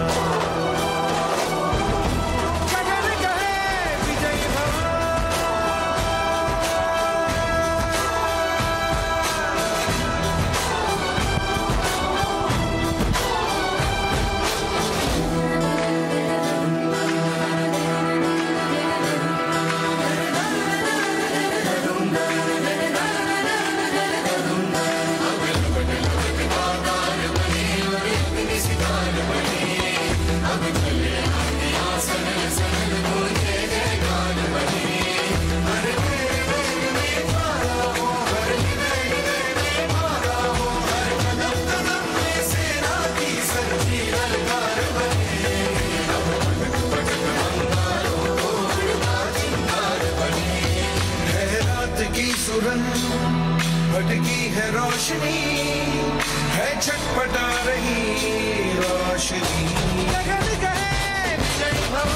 गगन कहे विजयी भव। भटकी है रोशनी, है छटपटा रही रोशनी, गगन कहे विजयी भव।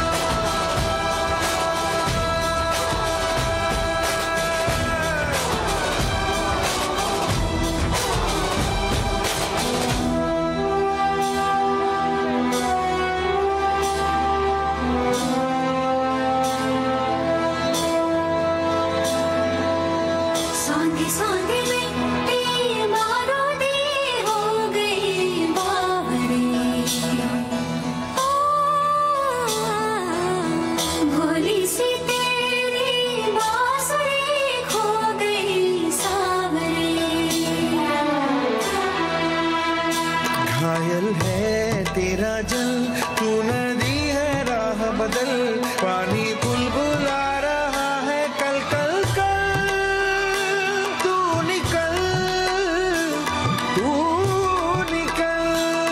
घायल है तेरा जल, तू नदी है राह बदल, पानी बुलबुला रहा है कल कल कल, तू निकल तू निकल।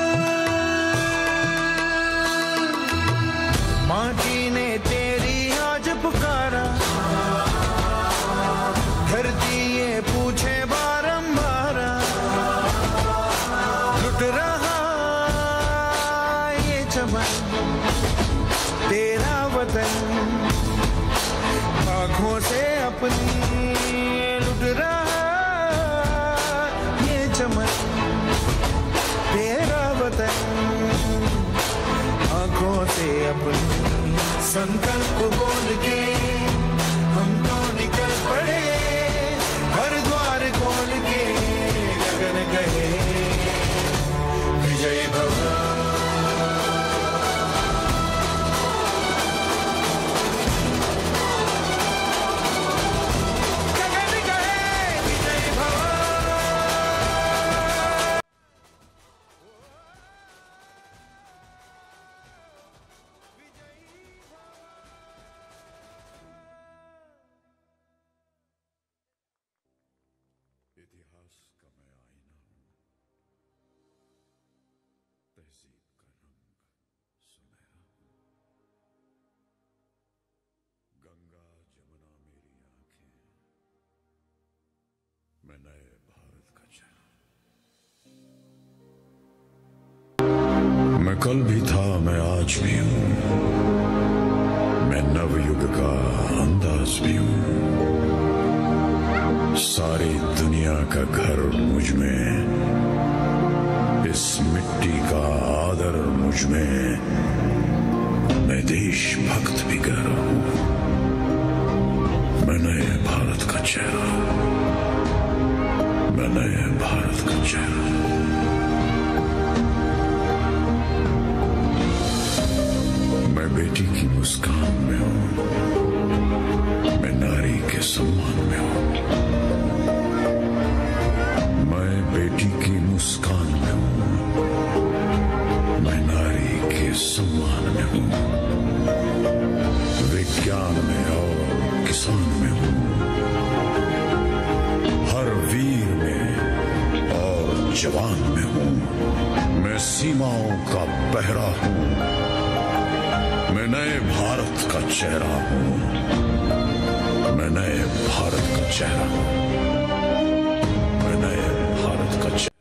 माटी ने तेरी आज पुकारा, धरती ये पूछे बारंबार, लुट रहा तेरा वतन, आँखों से अपनी लुट रहा ये चमन, तेरा वतन, आँखों से अपनी संकल्प बोल के हम तो निकल पड़े, हर द्वार खोल के गगन कहे विजयी भव। इतिहास का मैं आईना हूं, तहजीब का रंग सुनहरा हूं, गंगा जमुना मेरी आंखें, मैं नए भारत का चेहरा। मैं कल भी था, मैं आज भी हूं, मैं नवयुग का अंदाज भी हूं, सारी दुनिया का घर मुझ में, इस मिट्टी का आदर मुझ में, मैं देशभक्त भी कह रहा हूं, मैं नए भारत का चेहरा, मैं नए भारत का चेहरा। मैं बेटी की मुस्कान में हूं, मैं नारी के सम्मान में हूं, मैं बेटी की मुस्कान में हूं, जवान में हूं, मैं सीमाओं का पहरा हूं, मैं नए भारत का चेहरा हूं, मैं नए भारत का चेहरा हूं, मैं नए भारत का चेहरा।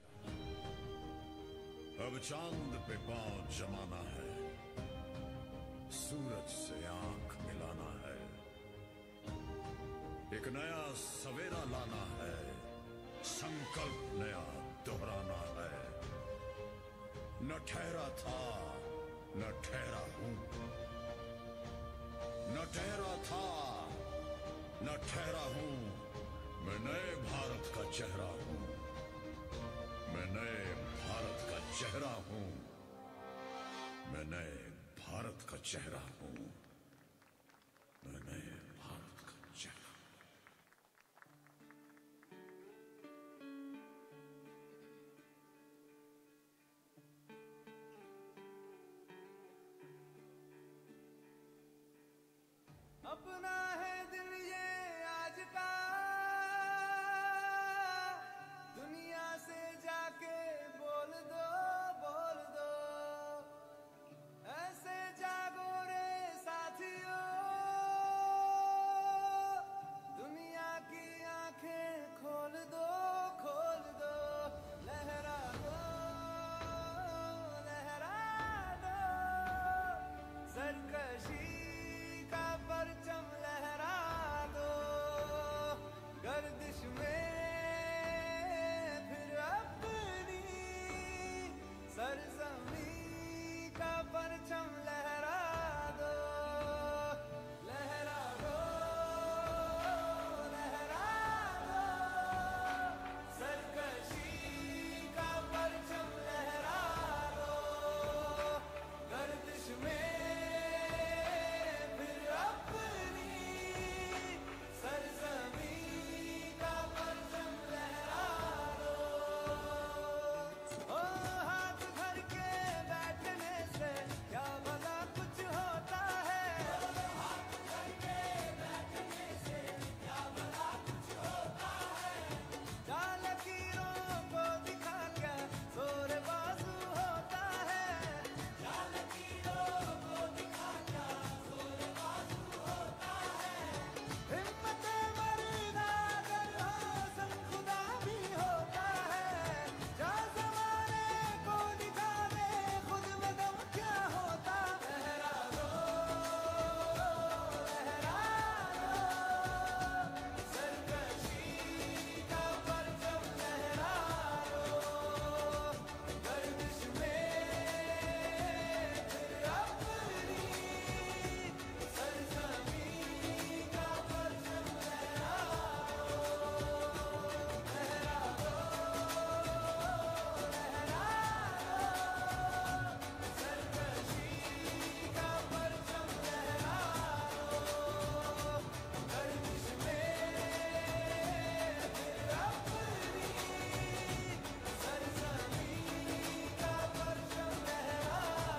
अब चांद पे पांव जमाना है, सूरज से आंख मिलाना है, एक नया सवेरा लाना है, संकल्प नया दोहराना है। न ठहरा था न ठहरा हूं, न ठहरा था न ठहरा हूं, मैं नए भारत का चेहरा हूं, मैं नए भारत का चेहरा हूं, मैं नए भारत का चेहरा हूं, मैं नए भारत का चेहरा। अपना है दिल ये आज का, दुनिया से जाके बोल दो बोल दो, ऐसे जागो रे साथियों, दुनिया की आंखें खोल दो खोल दो, लहरा दो लहरा दो, सरकशी का परचम लहरा दो, गर्दिश में फिर अपनी सरजमी का परचम लहरा दो, लहरा दो लहरा दो, सरकशी का परचम लहरा दो, गर्दिश में फिर अपनी सरजमी का परचम लहरा दो। ओ हाथ धर के बैठने से क्या भला कुछ होता है, हाथ धर के बैठने से क्या भला कुछ होता है, जा लकीरों को दिखा क्या जोर बाजू होता है, जा लकीरों को दिखा क्या जोर बाजू होता है, हिम्मत मर्दा अगर हो सब खुदा भी होता है, जा ज़माने को दिखा दे खुद में दम क्या होता है, लहरा दो लहरा दो, सरकशी का परचम लहरा दो, गर्दिश में फिर अपनी सरजमी का परचम लहरा दो, लहरा दो लहरा दो, सरकशी का परचम लहरा दो, गर्दिश में फिर अपनी सरजमी का परचम लहरा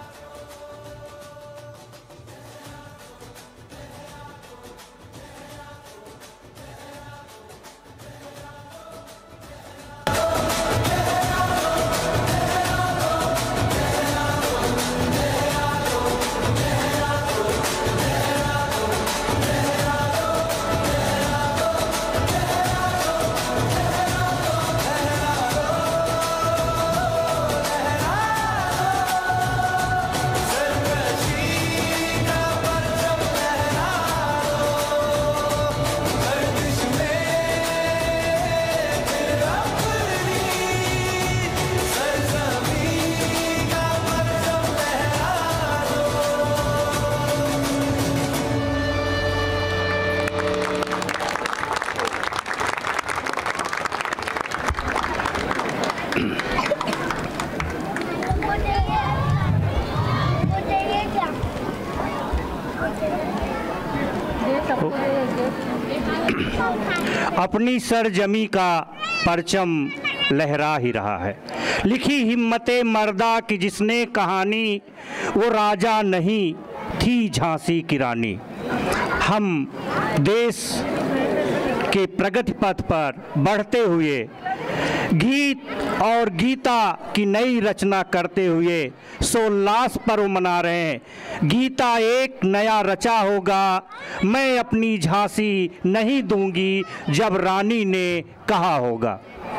अपनी सरजमी का परचम लहरा ही रहा है। लिखी हिम्मते मर्दा की जिसने कहानी, वो राजा नहीं थी झांसी की रानी। हम देश के प्रगति पथ पर बढ़ते हुए गीत और गीता की नई रचना करते हुए सोल्लास पर्व मना रहे हैं। गीता एक नया रचा होगा, मैं अपनी झांसी नहीं दूंगी जब रानी ने कहा होगा।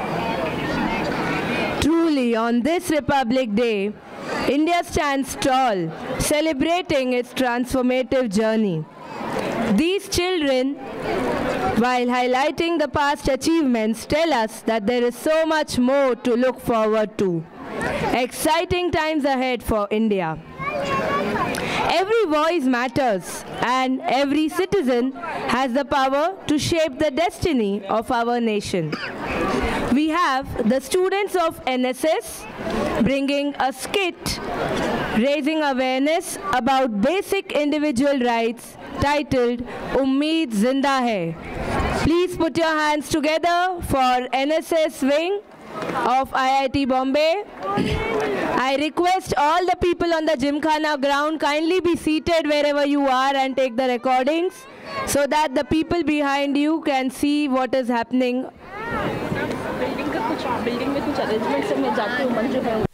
Truly, on this Republic Day, India stands tall, celebrating its transformative journey. These children, while highlighting the past achievements, tell us that there is so much more to look forward to. Exciting times ahead for India. Every voice matters, and every citizen has the power to shape the destiny of our nation. We have the students of N S S bringing a skit raising awareness about basic individual rights titled Ummeed Zinda Hai. Please put your hands together for N S S wing of I I T Bombay. I request all the people on the Gymkhana ground kindly be seated wherever you are and take the recordings so that the people behind you can see what is happening. Building का कुछ बिल्डिंग में कुछ अरेंजमेंट से मैं जाती हूँ मंजू है।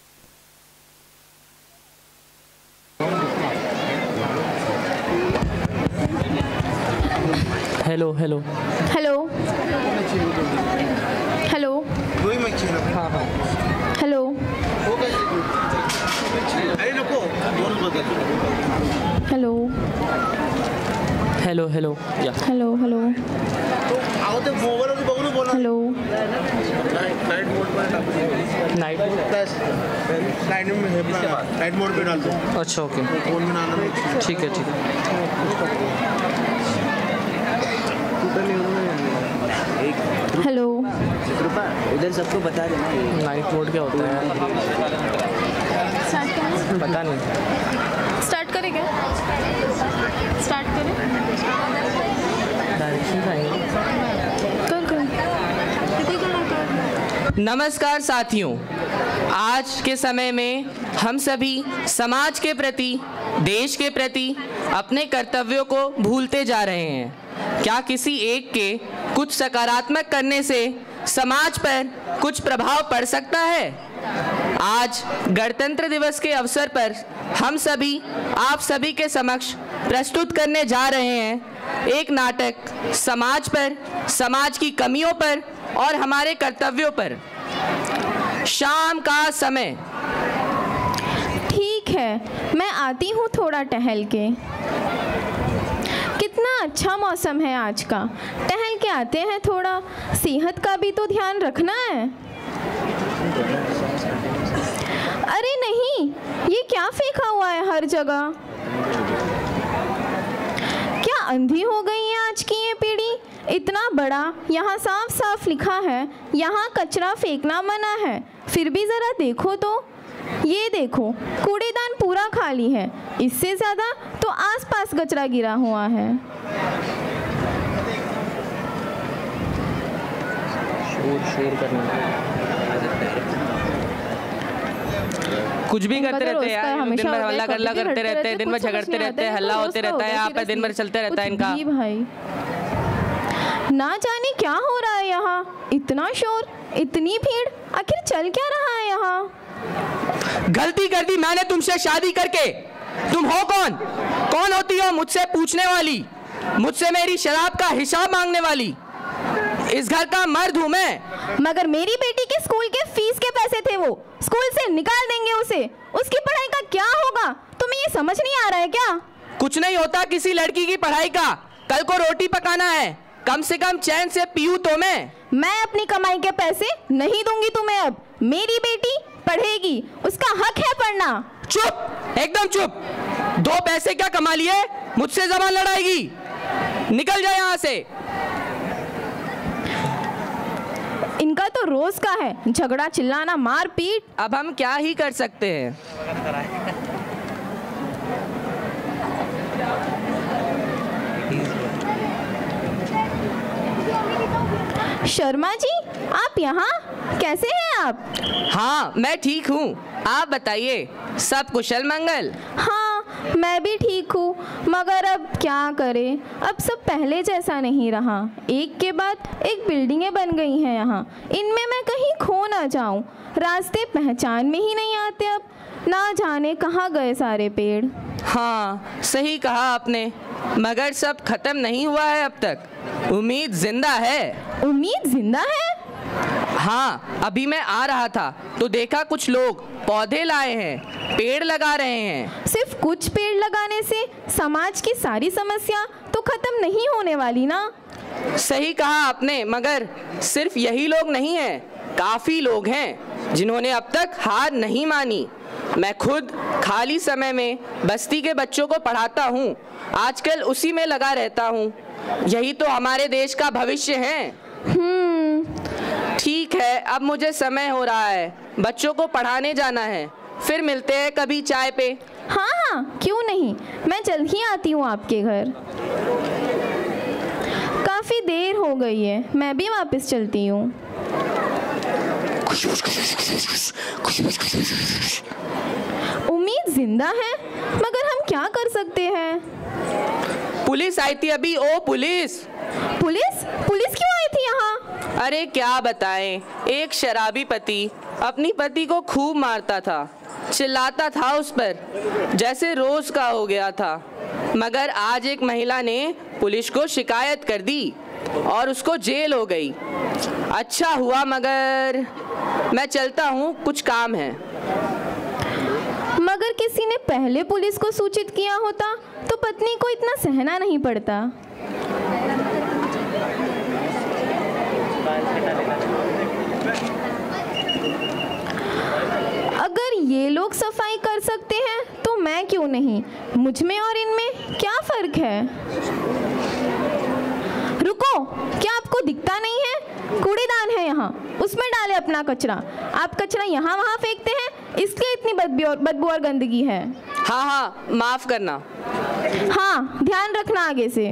हेलो हेलो हेलो हेलो हाँ हाँ हेलो हेलो हेलो हेलो या hello hello hello night night mode पे डाल दो। अच्छा ओके फोन में आना नहीं। ठीक है ठीक है। हेलो उधर सबको बता देना नाइट मोड क्या होता है। पता नहीं। स्टार्ट करें क्या? स्टार्ट करें? डायरेक्शन कर कर नमस्कार साथियों, आज के समय में हम सभी समाज के प्रति, देश के प्रति अपने कर्तव्यों को भूलते जा रहे हैं। क्या किसी एक के कुछ सकारात्मक करने से समाज पर कुछ प्रभाव पड़ सकता है? आज गणतंत्र दिवस के अवसर पर हम सभी आप सभी के समक्ष प्रस्तुत करने जा रहे हैं एक नाटक समाज पर, समाज की कमियों पर और हमारे कर्तव्यों पर। शाम का समय। ठीक है, मैं आती हूँ थोड़ा टहल के। कितना अच्छा मौसम है आज का, टहल के आते हैं थोड़ा, सेहत का भी तो ध्यान रखना है। अरे नहीं, ये क्या फेंका हुआ है हर जगह? क्या अंधी हो गई है आज की ये पीढ़ी? इतना बड़ा यहाँ साफ साफ लिखा है यहाँ कचरा फेंकना मना है, फिर भी ज़रा देखो तो, ये देखो कूड़ेदान पूरा खाली है, इससे ज़्यादा तो आसपास कचरा गिरा हुआ है। शोर शोर करना, कुछ भी करते रहते हैं यार, दिन भर हल्ला कल्ला करते रहते हैं, दिन भर झगड़ते रहते हैं, हल्ला होते रहता है, यहाँ पे दिन भर चलते रहता है इनका। भाई ना जाने क्या हो रहा है यहाँ, इतना शोर, इतनी भीड़, आखिर चल क्या रहा है यहाँ? गलती कर दी मैंने तुमसे शादी करके। तुम हो कौन? कौन होती हो मुझसे पूछने वाली, मुझसे मेरी शराब का हिसाब मांगने वाली? इस घर का मर्द हूँ मैं। मगर मेरी बेटी के स्कूल के फीस के पैसे थे, वो स्कूल से निकाल देंगे उसे, उसकी पढ़ाई का क्या होगा? तुम्हें ये समझ नहीं आ रहा है क्या? कुछ नहीं होता किसी लड़की की पढ़ाई का, कल को रोटी पकाना है, कम से कम चैन से पीऊं तो मैं। मैं अपनी कमाई के पैसे नहीं दूंगी तुम्हें अब। मेरी बेटी पढ़ेगी, उसका हक है पढ़ना। चुप, एकदम चुप। दो पैसे क्या कमा लिए, मुझसे जबान लड़ाएगी? निकल जाए यहाँ से। इनका तो रोज का है, झगड़ा, चिल्लाना, मार पीट। अब हम क्या ही कर सकते हैं? शर्मा जी, आप यहाँ? कैसे हैं आप? हाँ मैं ठीक हूँ, आप बताइए, सब कुशल मंगल? हाँ, मैं भी ठीक हूँ, मगर अब क्या करें, अब सब पहले जैसा नहीं रहा। एक के बाद एक बिल्डिंगें बन गई हैं यहाँ, इनमें मैं कहीं खो ना जाऊँ। रास्ते पहचान में ही नहीं आते, अब ना जाने कहाँ गए सारे पेड़। हाँ, सही कहा आपने, मगर सब खत्म नहीं हुआ है अब तक। उम्मीद जिंदा है। उम्मीद जिंदा है? हाँ, अभी मैं आ रहा था तो देखा कुछ लोग पौधे लाए हैं, पेड़ लगा रहे हैं। सिर्फ कुछ पेड़ लगाने से समाज की सारी समस्या तो खत्म नहीं होने वाली ना। सही कहा आपने, मगर सिर्फ यही लोग नहीं हैं, काफी लोग हैं जिन्होंने अब तक हार नहीं मानी। मैं खुद खाली समय में बस्ती के बच्चों को पढ़ाता हूँ, आजकल उसी में लगा रहता हूँ। यही तो हमारे देश का भविष्य है। हम्म, ठीक है, अब मुझे समय हो रहा है, बच्चों को पढ़ाने जाना है। फिर मिलते हैं कभी चाय पे। हाँ हाँ, क्यों नहीं, मैं जल्द ही आती हूँ आपके घर। काफी देर हो गई है, मैं भी वापस चलती हूँ। उम्मीद जिंदा है, मगर हम क्या कर सकते हैं? पुलिस आई थी अभी। ओ पुलिस! पुलिस? पुलिस क्यों आई थी यहाँ? अरे क्या बताएं, एक शराबी पति अपनी पति को खूब मारता था, चिल्लाता था उस पर जैसे रोज का हो गया था। मगर आज एक महिला ने पुलिस को शिकायत कर दी और उसको जेल हो गई। अच्छा हुआ, मगर मैं चलता हूँ, कुछ काम है। मगर किसी ने पहले पुलिस को सूचित किया होता तो पत्नी को इतना सहना नहीं पड़ता। अगर ये लोग सफाई कर सकते हैं तो मैं क्यों नहीं? मुझ में और इनमें क्या फर्क है? रुको, क्या आपको दिखता नहीं है? कूड़ेदान है यहाँ, उसमें डाले अपना कचरा। आप कचरा यहाँ वहाँ फेंकते हैं, इसलिए इतनी बदबू और बदबू और गंदगी है। हाँ हाँ, माफ करना। हाँ, ध्यान रखना आगे से।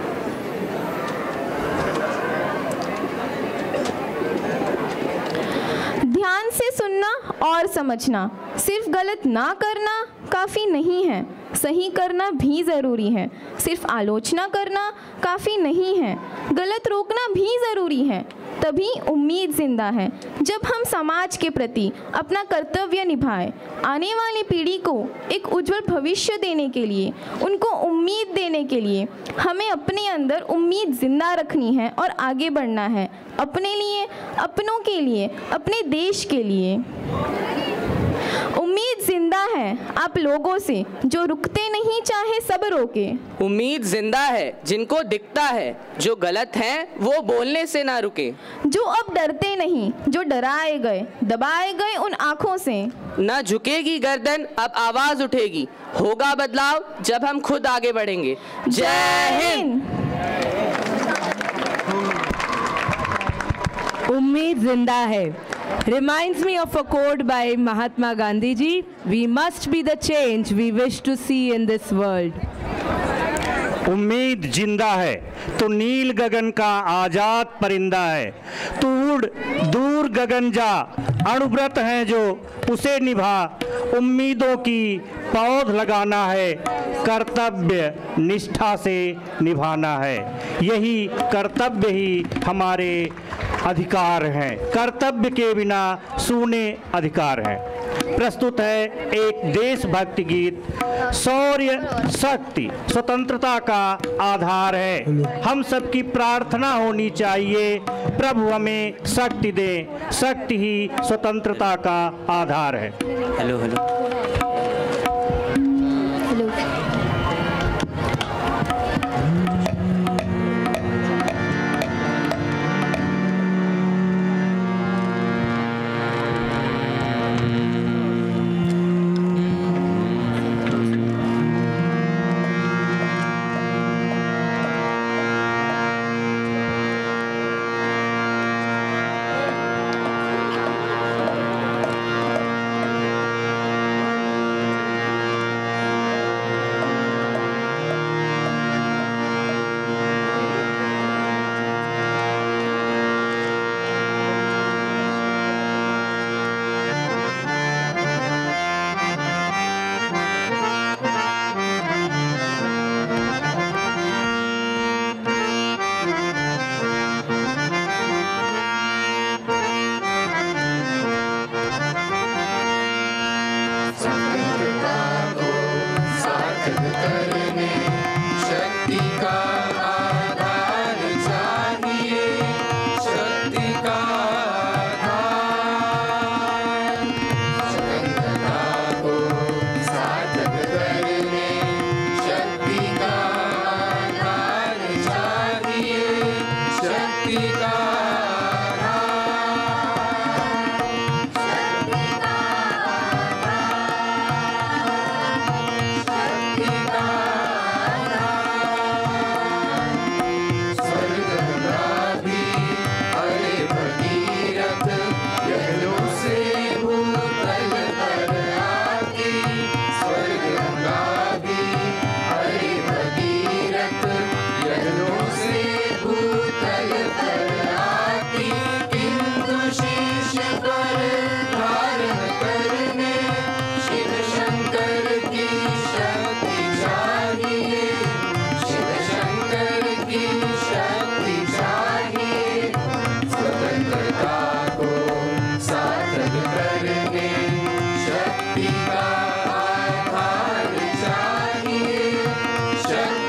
ध्यान से सुनना और समझना, सिर्फ गलत ना करना काफ़ी नहीं है, सही करना भी ज़रूरी है। सिर्फ आलोचना करना काफ़ी नहीं है, गलत रोकना भी ज़रूरी है। तभी उम्मीद जिंदा है। जब हम समाज के प्रति अपना कर्तव्य निभाएं, आने वाली पीढ़ी को एक उज्जवल भविष्य देने के लिए, उनको उम्मीद देने के लिए हमें अपने अंदर उम्मीद जिंदा रखनी है और आगे बढ़ना है, अपने लिए, अपनों के लिए, अपने देश के लिए। उम्मीद जिंदा है आप लोगों से जो रुकते नहीं, चाहे सब रोके। उम्मीद जिंदा है जिनको दिखता है जो गलत है वो बोलने से ना रुके। जो अब डरते नहीं, जो डराए गए, दबाए गए उन आँखों से। ना झुकेगी गर्दन, अब आवाज उठेगी। होगा बदलाव जब हम खुद आगे बढ़ेंगे। जय हिंद। उम्मीद जिंदा है reminds me of a quote by Mahatma Gandhi ji, we must be the change we wish to see in this world. उम्मीद जिंदा है तो नील गगन का आजाद परिंदा है, तू उड़ दूर गगन जा, अणुव्रत है जो उसे निभा, उम्मीदों की पौध लगाना है, कर्तव्य निष्ठा से निभाना है, यही कर्तव्य ही हमारे अधिकार हैं, कर्तव्य के बिना सूने अधिकार हैं। प्रस्तुत है एक देशभक्ति गीत। शौर्य शक्ति स्वतंत्रता का आधार है, हम सबकी प्रार्थना होनी चाहिए, प्रभु हमें शक्ति दे, शक्ति ही स्वतंत्रता का आधार है। हेलो हेलो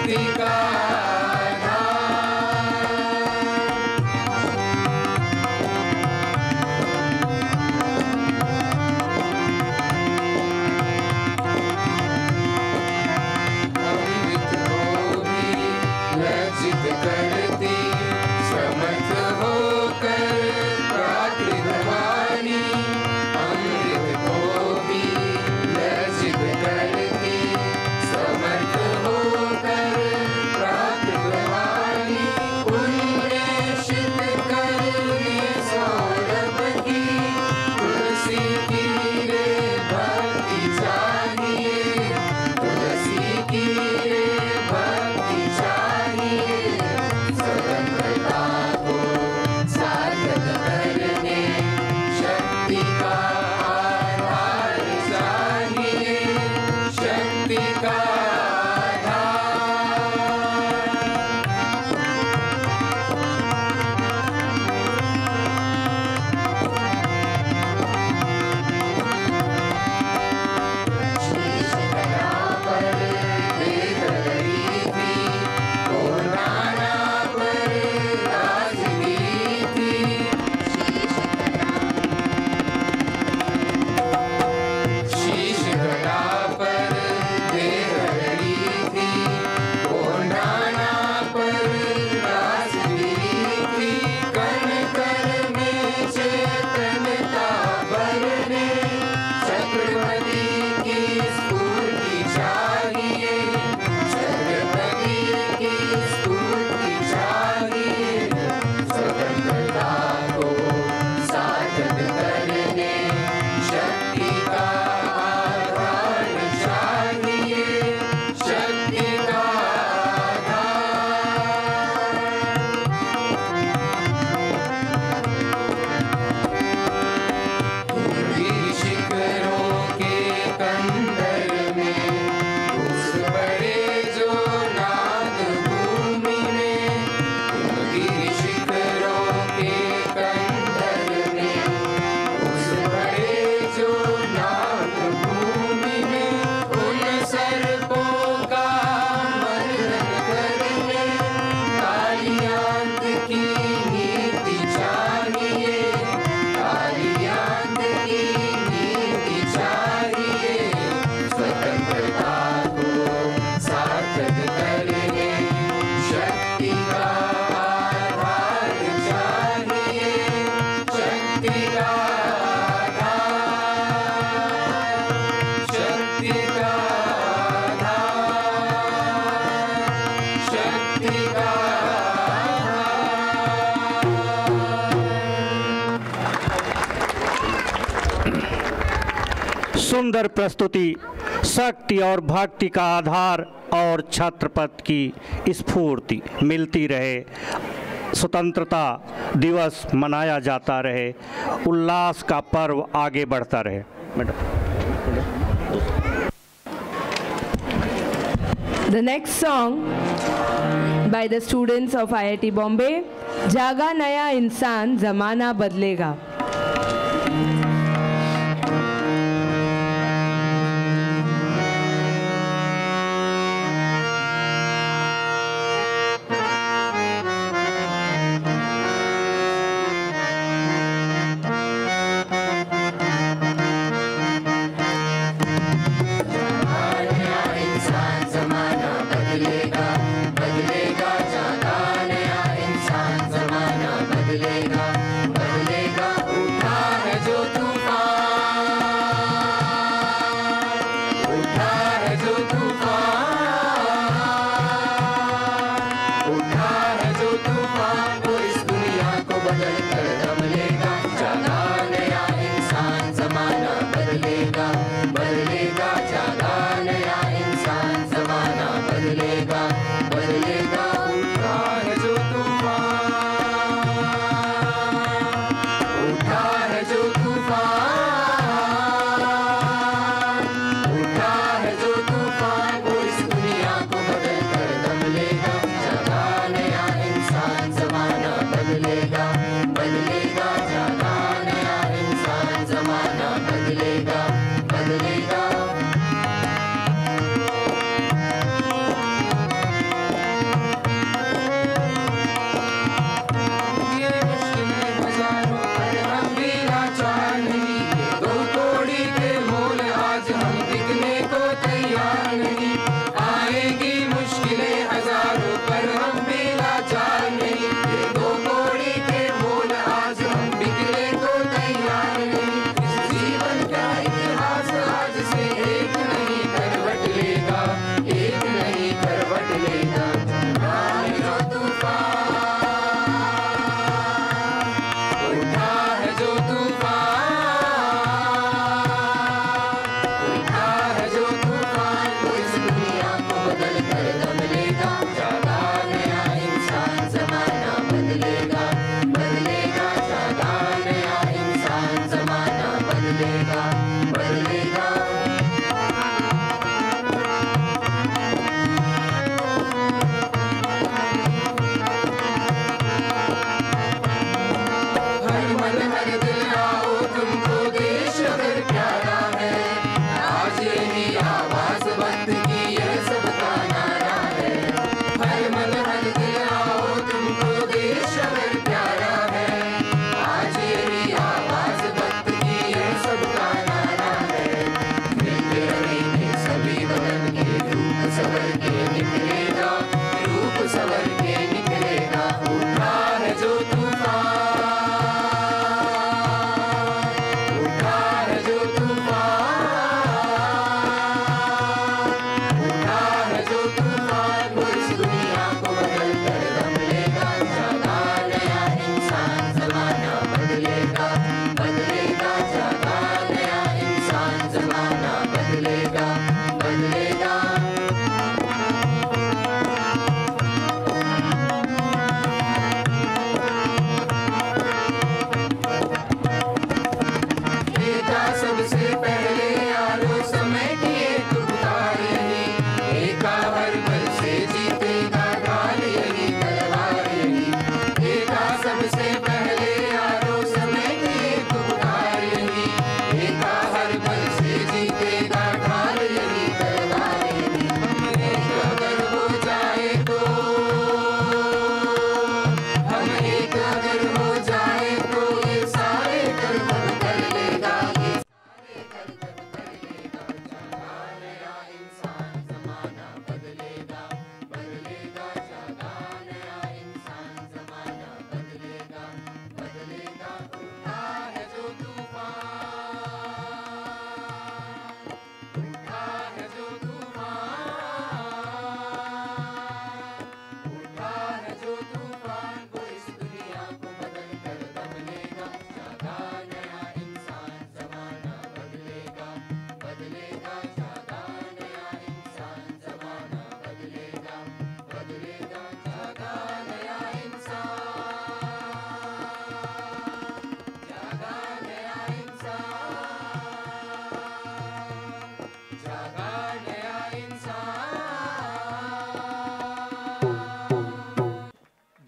शक्ति का करती समर्थ होकर प्राकृत वाणी अमृत को भी लज्जित करती समर्थ होकर प्राकृत वाणी उन्मेषित करने सौरभ की तुलसी की रे भक्ति चाहिए तुलसी की रे भक्ति चाहिए स्वतंत्रता को सार्थक करने शक्ति का आधार चाहिए शक्ति का सुंदर प्रस्तुति शक्ति और भक्ति का आधार और छत्रपति की स्फूर्ति मिलती रहे स्वतंत्रता दिवस मनाया जाता रहे उल्लास का पर्व आगे बढ़ता रहे। The next song by the students of I I T Bombay, जागा नया इंसान जमाना बदलेगा।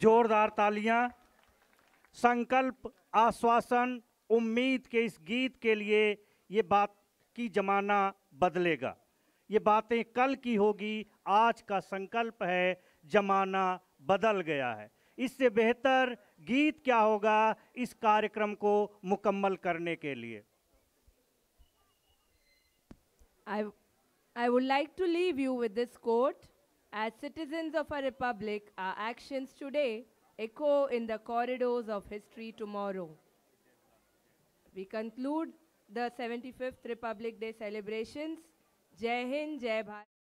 जोरदार तालियां। संकल्प, आश्वासन, उम्मीद के इस गीत के लिए ये बात की जमाना बदलेगा। ये बातें कल की होगी, आज का संकल्प है, जमाना बदल गया है। इससे बेहतर गीत क्या होगा इस कार्यक्रम को मुकम्मल करने के लिए। I, I would like to leave you with this quote. As citizens of a republic, our actions today echo in the corridors of history tomorrow. We conclude the seventy-fifth Republic Day celebrations. Jai Hind, Jai Bharat.